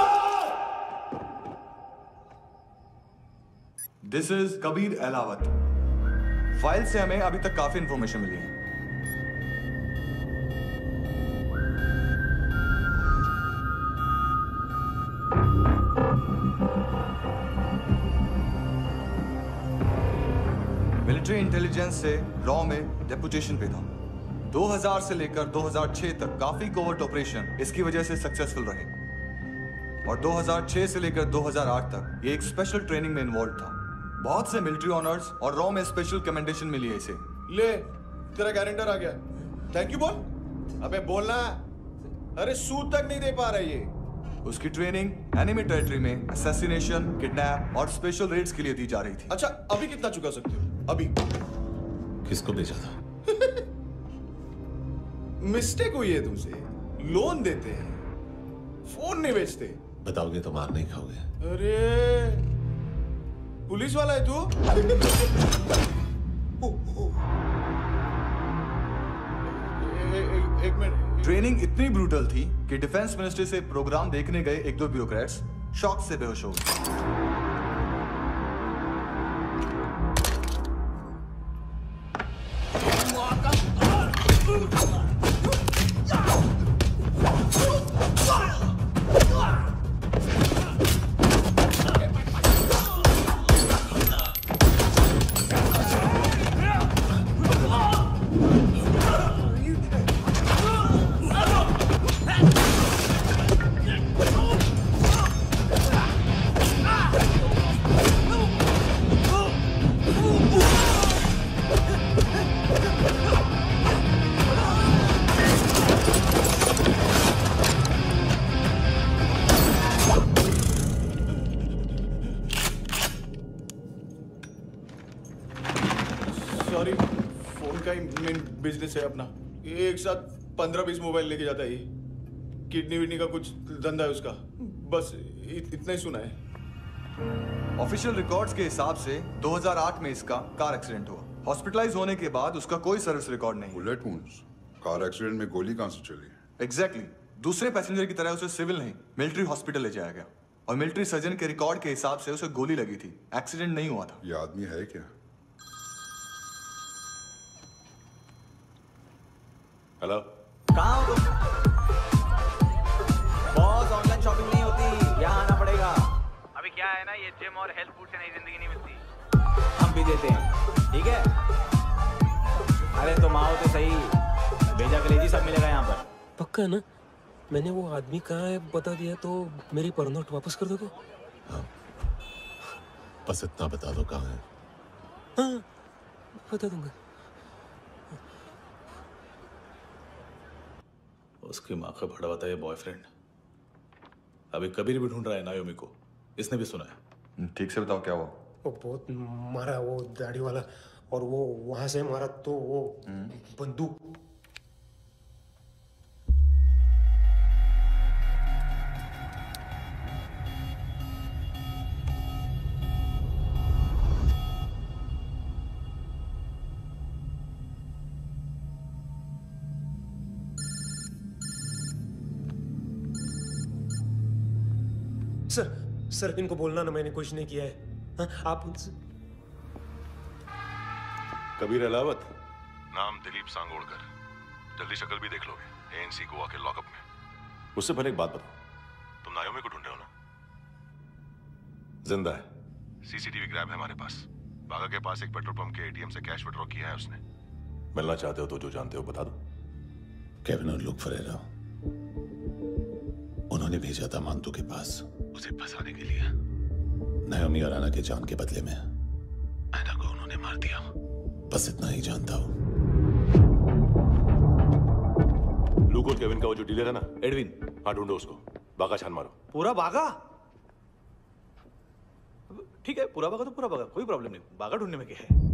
This is Kabir Alawat. File से हमें अभी तक काफी इंफॉर्मेशन मिली है। मिलिट्री इंटेलिजेंस से रॉ में डेपुटेशन पे था। 2000 से लेकर 2006 तक काफी कोवर्ट ऑपरेशन इसकी वजह से सक्सेसफुल रहे, और 2006 से लेकर 2008 तक ये एक स्पेशल ट्रेनिंग में इन्वॉल्व था। बहुत से मिलिट्री ऑनर्स और रॉ में स्पेशल कमेंडेशन मिली है इसे। ले, तेरा गारंटर आ गया। थैंक यू बोल। अबे बोलना। अरे सूद तक नहीं दे पा रहा ये। उसकी ट्रेनिंग एनिमी टेरिटरी में असैसिनेशन, किडनैप और स्पेशल रेड्स के लिए दी जा रही थी। अच्छा, अभी कितना चुका सकते हो? अभी किसको भेजा था? मिस्टेक हुई है तुमसे। लोन देते हैं, फोन नहीं बेचते। बताओगे तो मार नहीं खाओगे। अरे पुलिस वाला है तू? एक मिनट। ट्रेनिंग इतनी ब्रूटल थी कि डिफेंस मिनिस्ट्री से प्रोग्राम देखने गए एक दो ब्यूरोक्रेट्स शॉक से बेहोश हो गए। सॉरी, फोन का ही मेन बिजनेस है अपना। एक साथ 15-20 मोबाइल लेके जाता है ये। किडनी विडनी का कुछ धंधा है उसका। बस इतना ही सुना है। ऑफिशियल रिकॉर्ड्स के हिसाब से 2008 में इसका कार एक्सीडेंट हुआ। हॉस्पिटलाइज होने के बाद उसका कोई सर्विस रिकॉर्ड नहीं। Bullet wounds. कार एक्सीडेंट में गोली कहां से चली? एग्जैक्टली। दूसरे पैसेंजर की तरह उसे सिविल नहीं, मिलिट्री हॉस्पिटल ले जाया गया और मिलिट्री सर्जन के रिकॉर्ड के हिसाब से उसे गोली लगी थी। एक्सीडेंट नहीं हुआ था। ये आदमी है क्या? हेलो, कहाँ हो तुम? बॉस, ऑनलाइन शॉपिंग नहीं होती, यहाँ आना पड़ेगा। अभी क्या है ना, ये जिम और हेल्थ फूड से नई जिंदगी नहीं मिलती। हम भी देते हैं, ठीक है? अरे तुम आओ तो सही, भेजा कलेजी सब मिलेगा यहाँ पर। पक्का ना? मैंने वो आदमी कहाँ है बता दिया तो मेरी पर नोट वापस कर दोगे? हाँ, बस इतना बता दो कहाँ है। हाँ, बता दूंगा। उसकी माँ का भड़वा था ये बॉयफ्रेंड। अभी कबीर भी ढूंढ रहा है नायोमी को। इसने भी सुना है। ठीक से बताओ क्या हुआ? वो बहुत मारा, वो दाढ़ी वाला, और वो वहां से मारा तो वो बंदूक। सर इनको बोलना ना मैंने कुछ नहीं किया है। हाँ, आप उनसे। कबीर अलावत, नाम दिलीप सांगोड़कर। जल्दी शक्ल भी देख लोगे एएनसी गोवा के लॉकअप में। उससे पहले एक बात बताओ, तुम नायोमी को ढूंढ रहे हो ना? जिंदा है। सीसीटीवी ग्रैब है हमारे पास। बागा के पास एक पेट्रोल पंप के एटीएम से कैश विड्रॉ किया है उसने। मिलना चाहते हो तो जो जानते हो बता दो। केविन और लुक फरेरा, उन्होंने भेजा था मांतू के पास उसे फंसाने के लिए। नायोमी और आना के जान के बदले में आना को उन्होंने मार दिया। बस इतना ही जानता हूं। लूक और केविन का वो जो डीलर है ना, एडविन, हाँ ढूंढो उसको। बागा छान मारो। पूरा बागा? ठीक है, पूरा बागा तो पूरा बागा, कोई प्रॉब्लम नहीं। बागा ढूंढने में क्या है?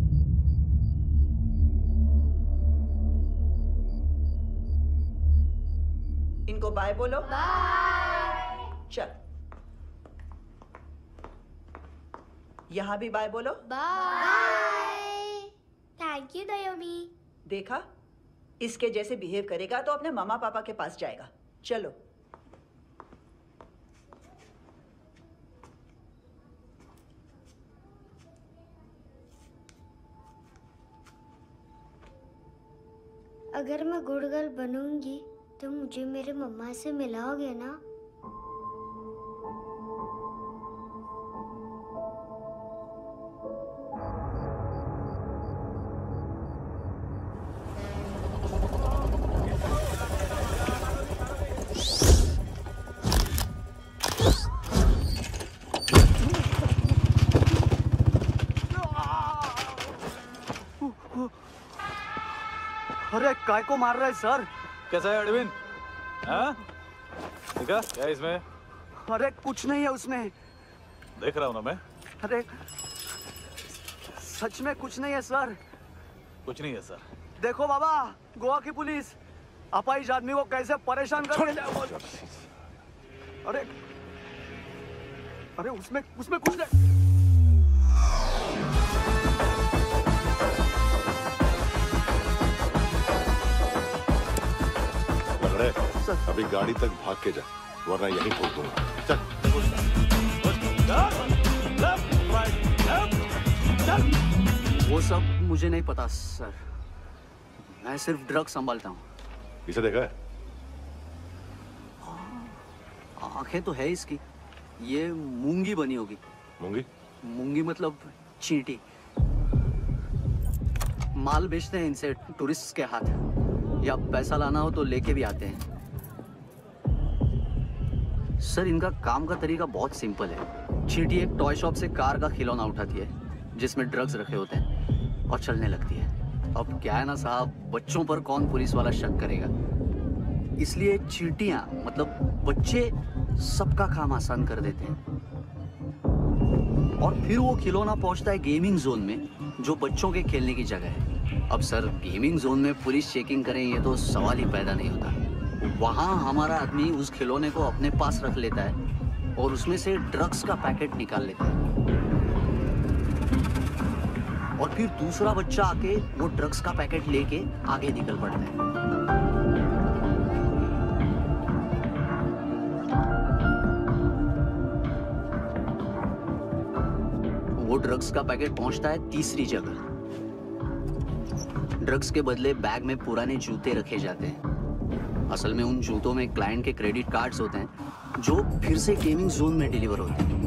इनको बाय बोलो। बाय। चल, यहाँ भी बाय बोलो। बाय। Thank you Naomi. देखा, इसके जैसे बिहेव करेगा तो अपने मामा पापा के पास जाएगा। चलो। अगर मैं गुड गर्ल बनूंगी तो मुझे मेरे मम्मा से मिलाओगे ना? अरे काय को मार रहा है सर? कैसा है एडविन? हाँ? देखा क्या है इसमें? अरे कुछ नहीं है उसमें। देख रहा हूँ ना मैं। अरे सच में कुछ नहीं है सर। कुछ नहीं है सर। देखो बाबा, गोवा की पुलिस अपाहिज आदमी को कैसे परेशान कर रही है। अरे अरे उसमें कुछ नहीं। अभी गाड़ी तक भाग के जा, वरना यहीं ठोक दूंगा। चल। वो सब मुझे नहीं पता सर, मैं सिर्फ ड्रग संभालता हूँ। इसे देखा है? आंखें तो है इसकी, ये मूंगी बनी होगी। मूंगी? मूंगी मतलब चींटी। माल बेचते हैं इनसे टूरिस्ट के हाथ, या पैसा लाना हो तो लेके भी आते हैं। सर इनका काम का तरीका बहुत सिंपल है। चींटी एक टॉय शॉप से कार का खिलौना उठाती है जिसमें ड्रग्स रखे होते हैं और चलने लगती है। अब क्या है ना साहब, बच्चों पर कौन पुलिस वाला शक करेगा, इसलिए चींटियां मतलब बच्चे सबका काम आसान कर देते हैं। और फिर वो खिलौना पहुंचता है गेमिंग जोन में, जो बच्चों के खेलने की जगह है। अब सर गेमिंग जोन में पुलिस चेकिंग करें ये तो सवाल ही पैदा नहीं होता। वहां हमारा आदमी उस खिलौने को अपने पास रख लेता है और उसमें से ड्रग्स का पैकेट निकाल लेता है, और फिर दूसरा बच्चा आके वो ड्रग्स का पैकेट लेके आगे निकल पड़ता है। वो ड्रग्स का पैकेट पहुंचता है तीसरी जगह। ड्रग्स के बदले बैग में पुराने जूते रखे जाते हैं। असल में उन जूतों में क्लाइंट के क्रेडिट कार्ड्स होते हैं जो फिर से गेमिंग जोन में डिलीवर होते हैं।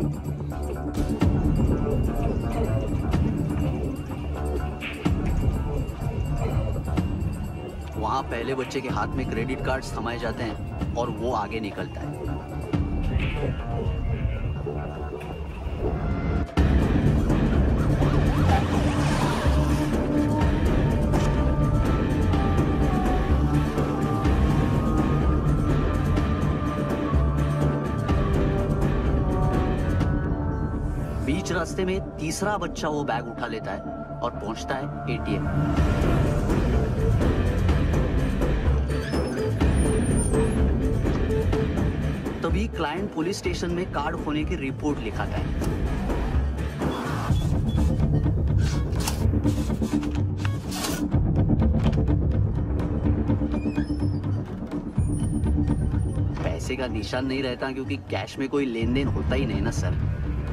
वहां पहले बच्चे के हाथ में क्रेडिट कार्ड्स थमाए जाते हैं और वो आगे निकलता है। बीच रास्ते में तीसरा बच्चा वो बैग उठा लेता है और पहुंचता है एटीएम। तभी क्लाइंट पुलिस स्टेशन में कार्ड खोने की रिपोर्ट लिखाता है। पैसे का निशान नहीं रहता क्योंकि कैश में कोई लेन देन होता ही नहीं ना सर।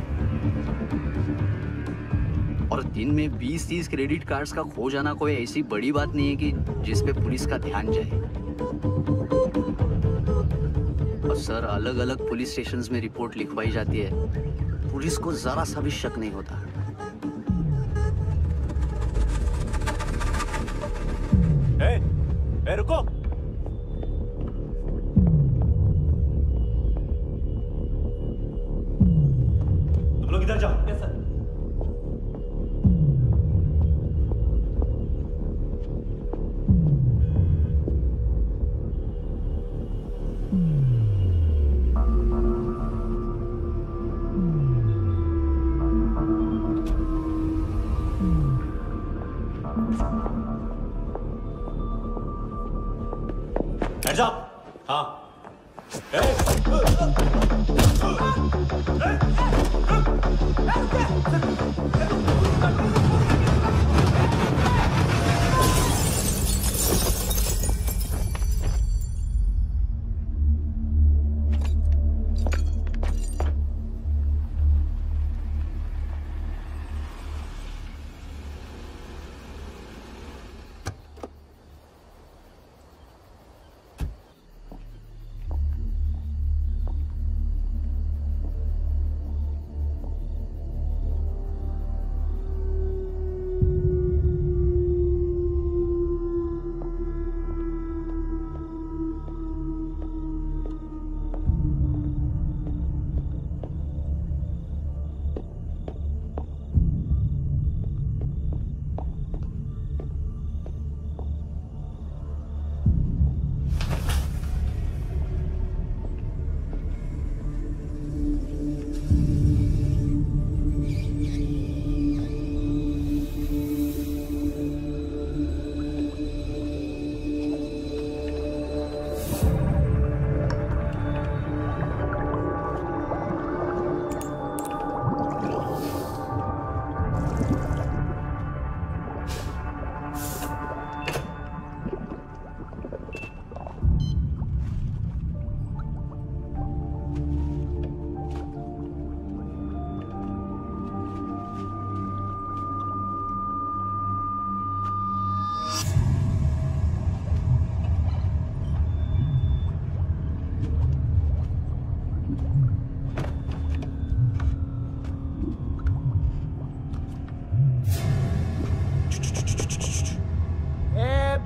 और दिन में 20-30 क्रेडिट कार्ड्स का खो जाना कोई ऐसी बड़ी बात नहीं है कि जिस पे पुलिस का ध्यान जाए। और सर अलग अलग पुलिस स्टेशंस में रिपोर्ट लिखवाई जाती है, पुलिस को जरा सा भी शक नहीं होता। रुको, तुम लोग इधर जाओ। Yes sir. Hands up! हाँ।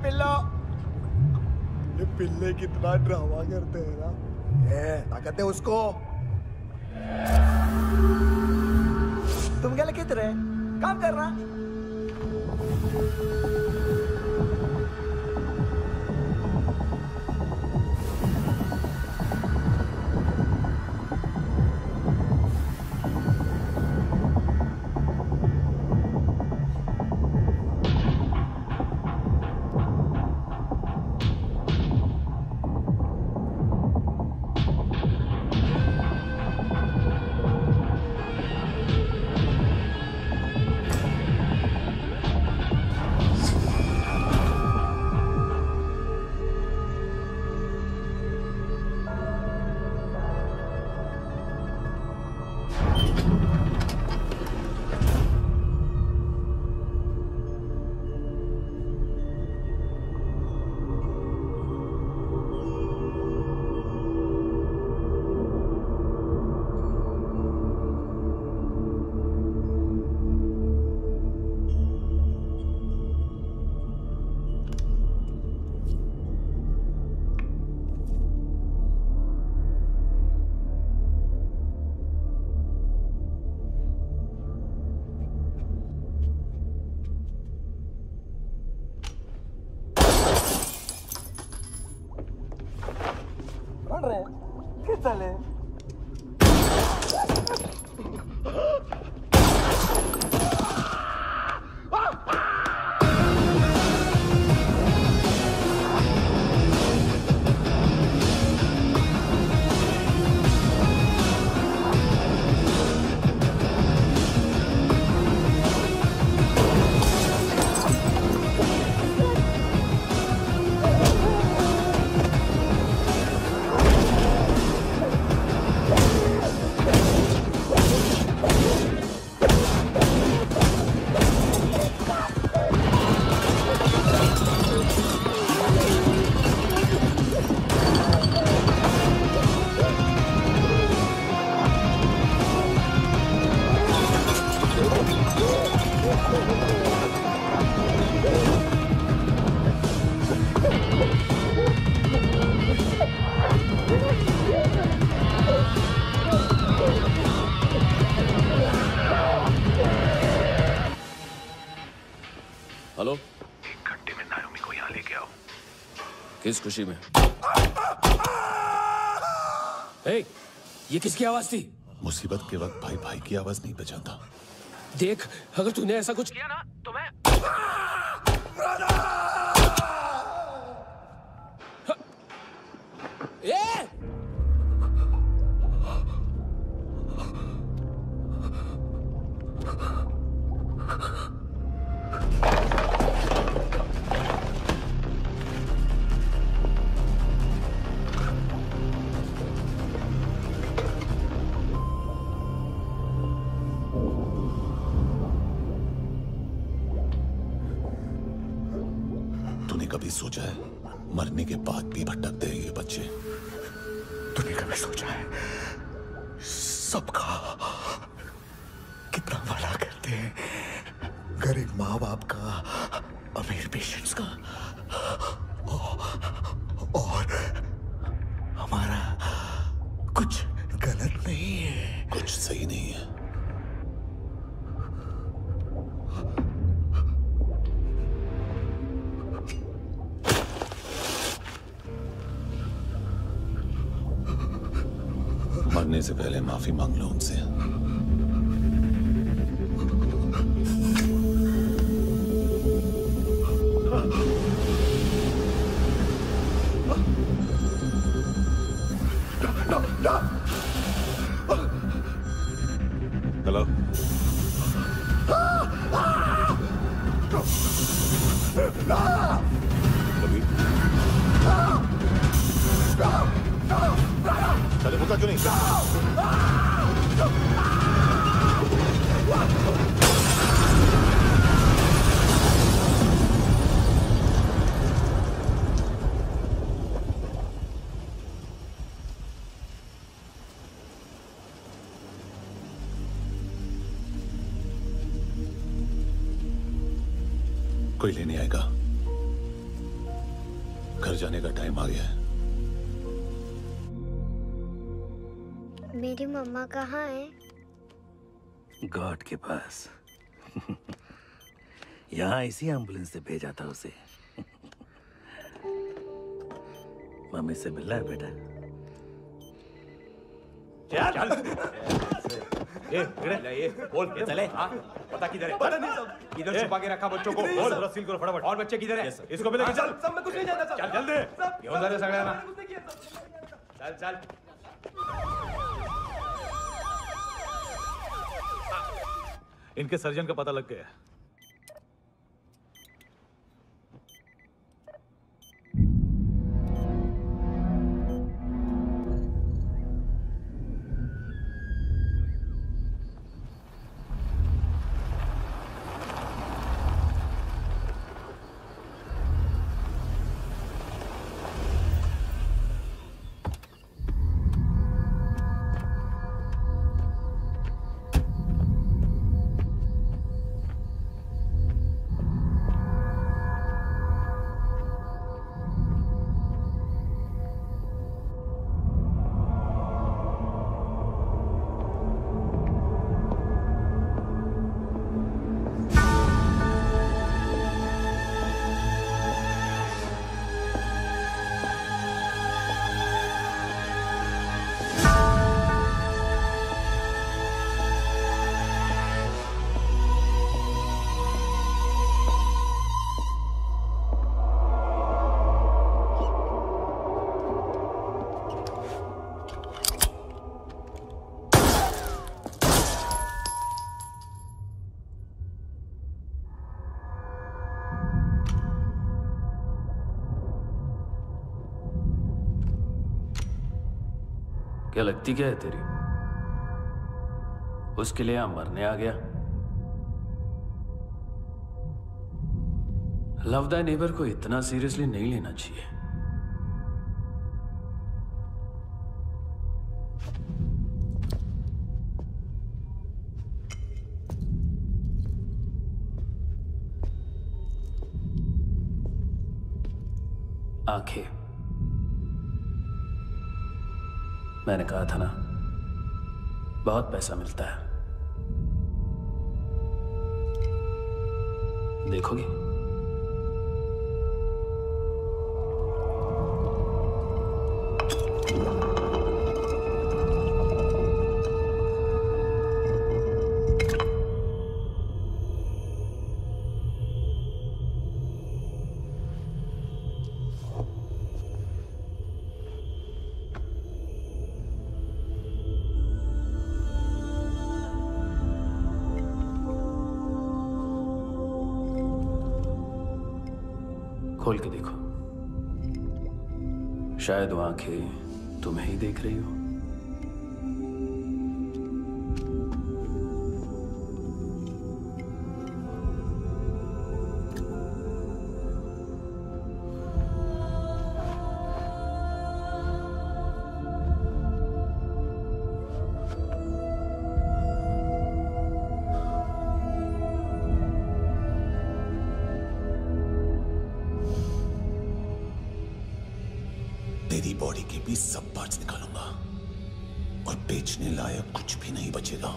पिल्लो। ये पिल्ले कितना ड्रामा करते हैं ना। ताकत है उसको। तुम क्या लिखित रहे? काम करना। हेलो, 1 घंटे में नायोमी को यहाँ लेके आओ। किस खुशी में? ए, ये किसकी आवाज थी? मुसीबत के वक्त भाई भाई की आवाज नहीं पहचानता। देख, अगर तूने ऐसा कुछ किया ना तो मैं ए! कभी सोचा है मरने के बाद भी भटकते हैं ये बच्चे? तूने कभी सोचा है सबका कितना भला करते हैं? गरीब माँ बाप का, अमीर पेशेंट्स का, और हमारा कुछ गलत नहीं है, कुछ सही नहीं है। मरने से पहले माफी मांग लो उनसे। हेलो, चले मुका क्यों नहीं? कोई लेने आएगा? घर जाने का टाइम आ गया है। मेरी मम्मा कहाँ है? गॉड के पास। यहाँ इसी एम्बुलेंस से भेजा था उसे। मम्मी से मिलना है बेटा। चल ये बोल ये चले। हाँ पता किधर है? पता नहीं सब किधर छुपा के रखा बच्चों को। बोल पूरा सील करो फटाफट। और बच्चे किधर है? इसको भी लेके चल। सब मैं कुछ नहीं जानता। चल जल्दी क्यों जा रहे सगळे ना? चल चल इनके सर्जन का पता लग गया। क्या लगती क्या है तेरी? उसके लिए यहां मरने आ गया? लव द नेबर को इतना सीरियसली नहीं लेना चाहिए। आंखें, मैंने कहा था ना, बहुत पैसा मिलता है। देखोगी? खोल के देखो, शायद वो आंखें तुम्हें ही देख रही हो। तेरी बॉडी के भी सब पार्ट्स निकालूंगा और बेचने लायक कुछ भी नहीं बचेगा।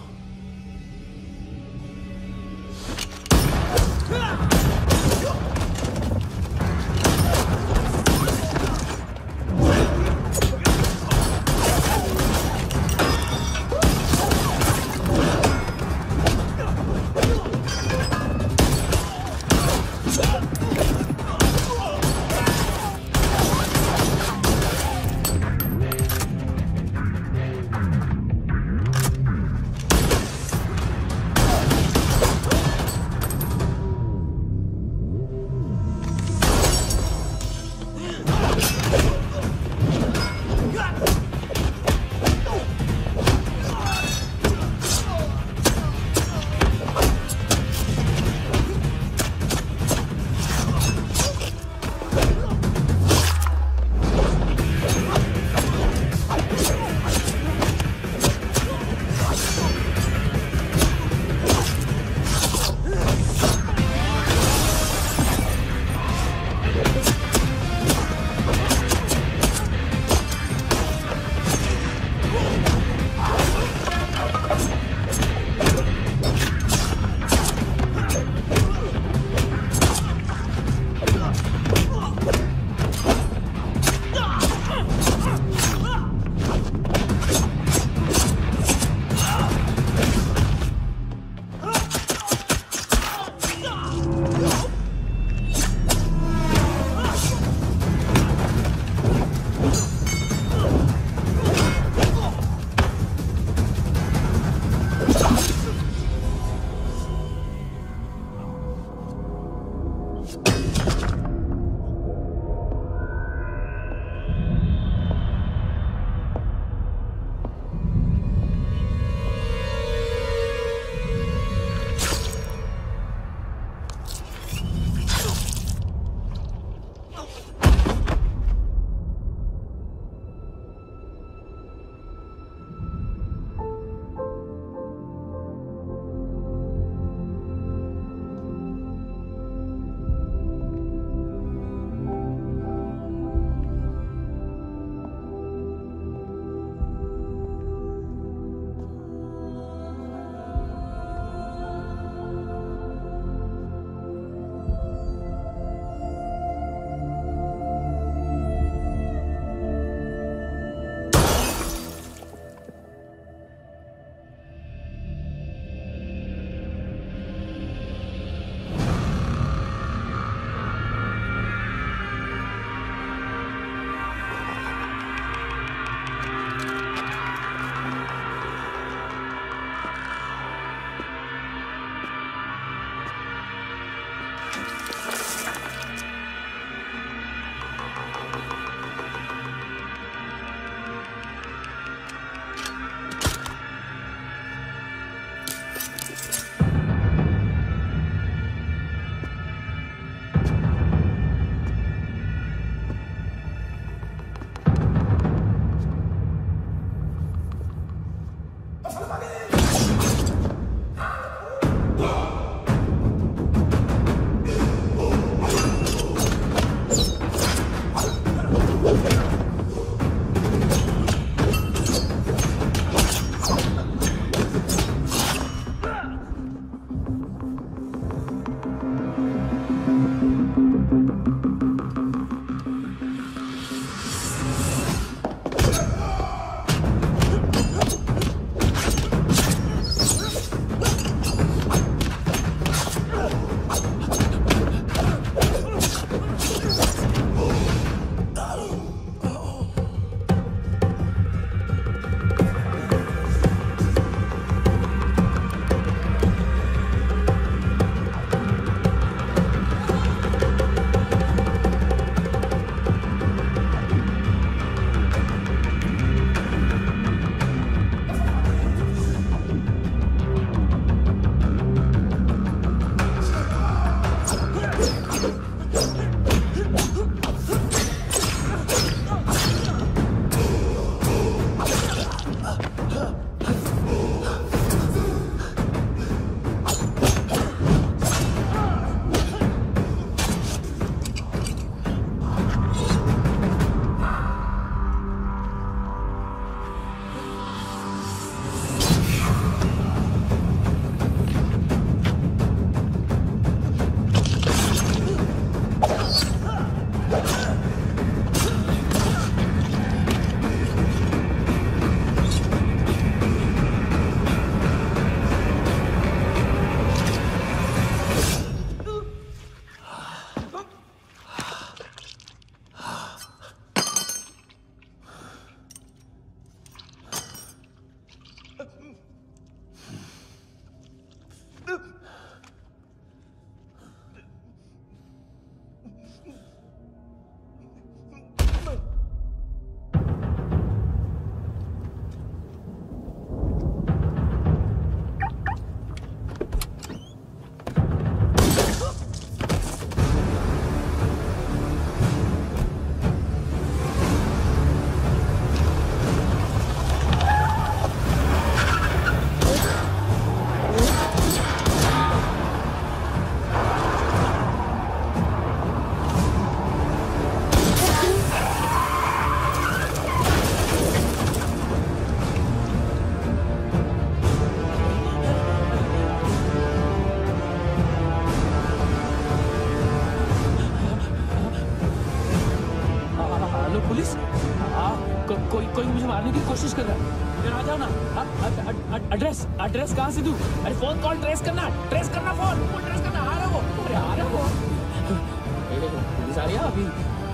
मारने की कोशिश कर रहा है। इधर आ जाओ ना। एड्रेस एड्रेस कहाँ से दूं? अरे फोन कॉल ट्रेस करना फोन ट्रेस करना। आ रहा वो, अरे आ रहा वो। ये देखो पुलिस आ रही है अभी।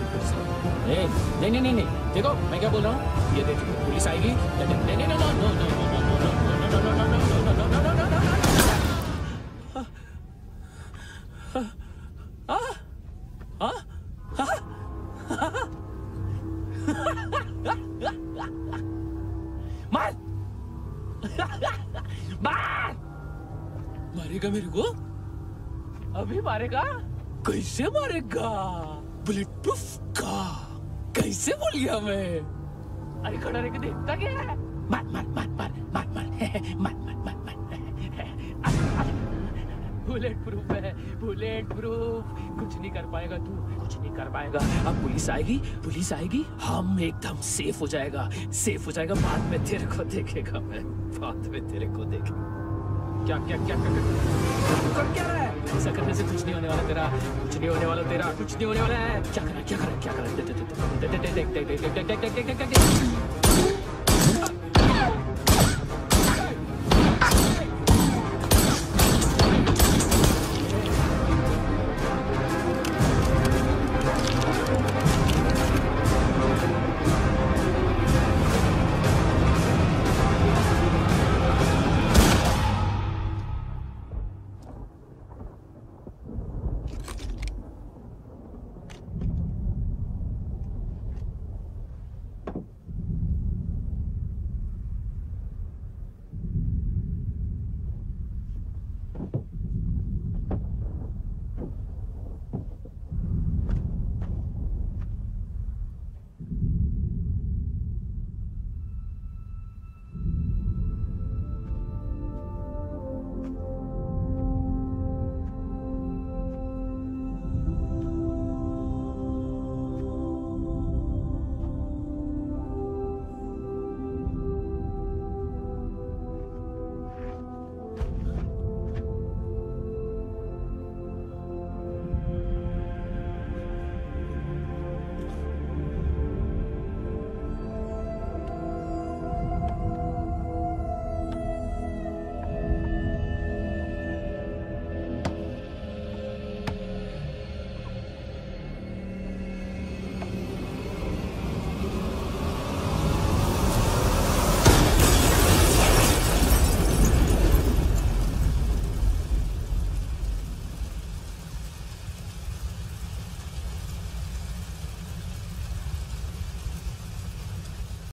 नहीं देखो मैं क्या बोल रहा हूँ, ये देखो पुलिस आएगी। मार मार मारेगा मेरे को, अभी मारेगा। कैसे मारेगा? बुलेट प्रूफ का। कैसे बोल गया मैं? अरे खड़ा रह के देखता क्या है? मार मार मार मार मार मार मार मार मार बुलेट प्रूफ है, बुलेट प्रूफ। कुछ नहीं कर पाएगा तू, कुछ नहीं कर पाएगा। अब पुलिस आएगी, हम एकदम सेफ हो जाएगा। बाद में तेरे को देखेगा मैं, बाद में तेरे को देखेगा। क्या क्या क्या कर क्या रहा है? ऐसा करने से कुछ नहीं होने वाला तेरा, कुछ नहीं होने वाला तेरा, कुछ नहीं होने वाला है। क्या कर रहा है?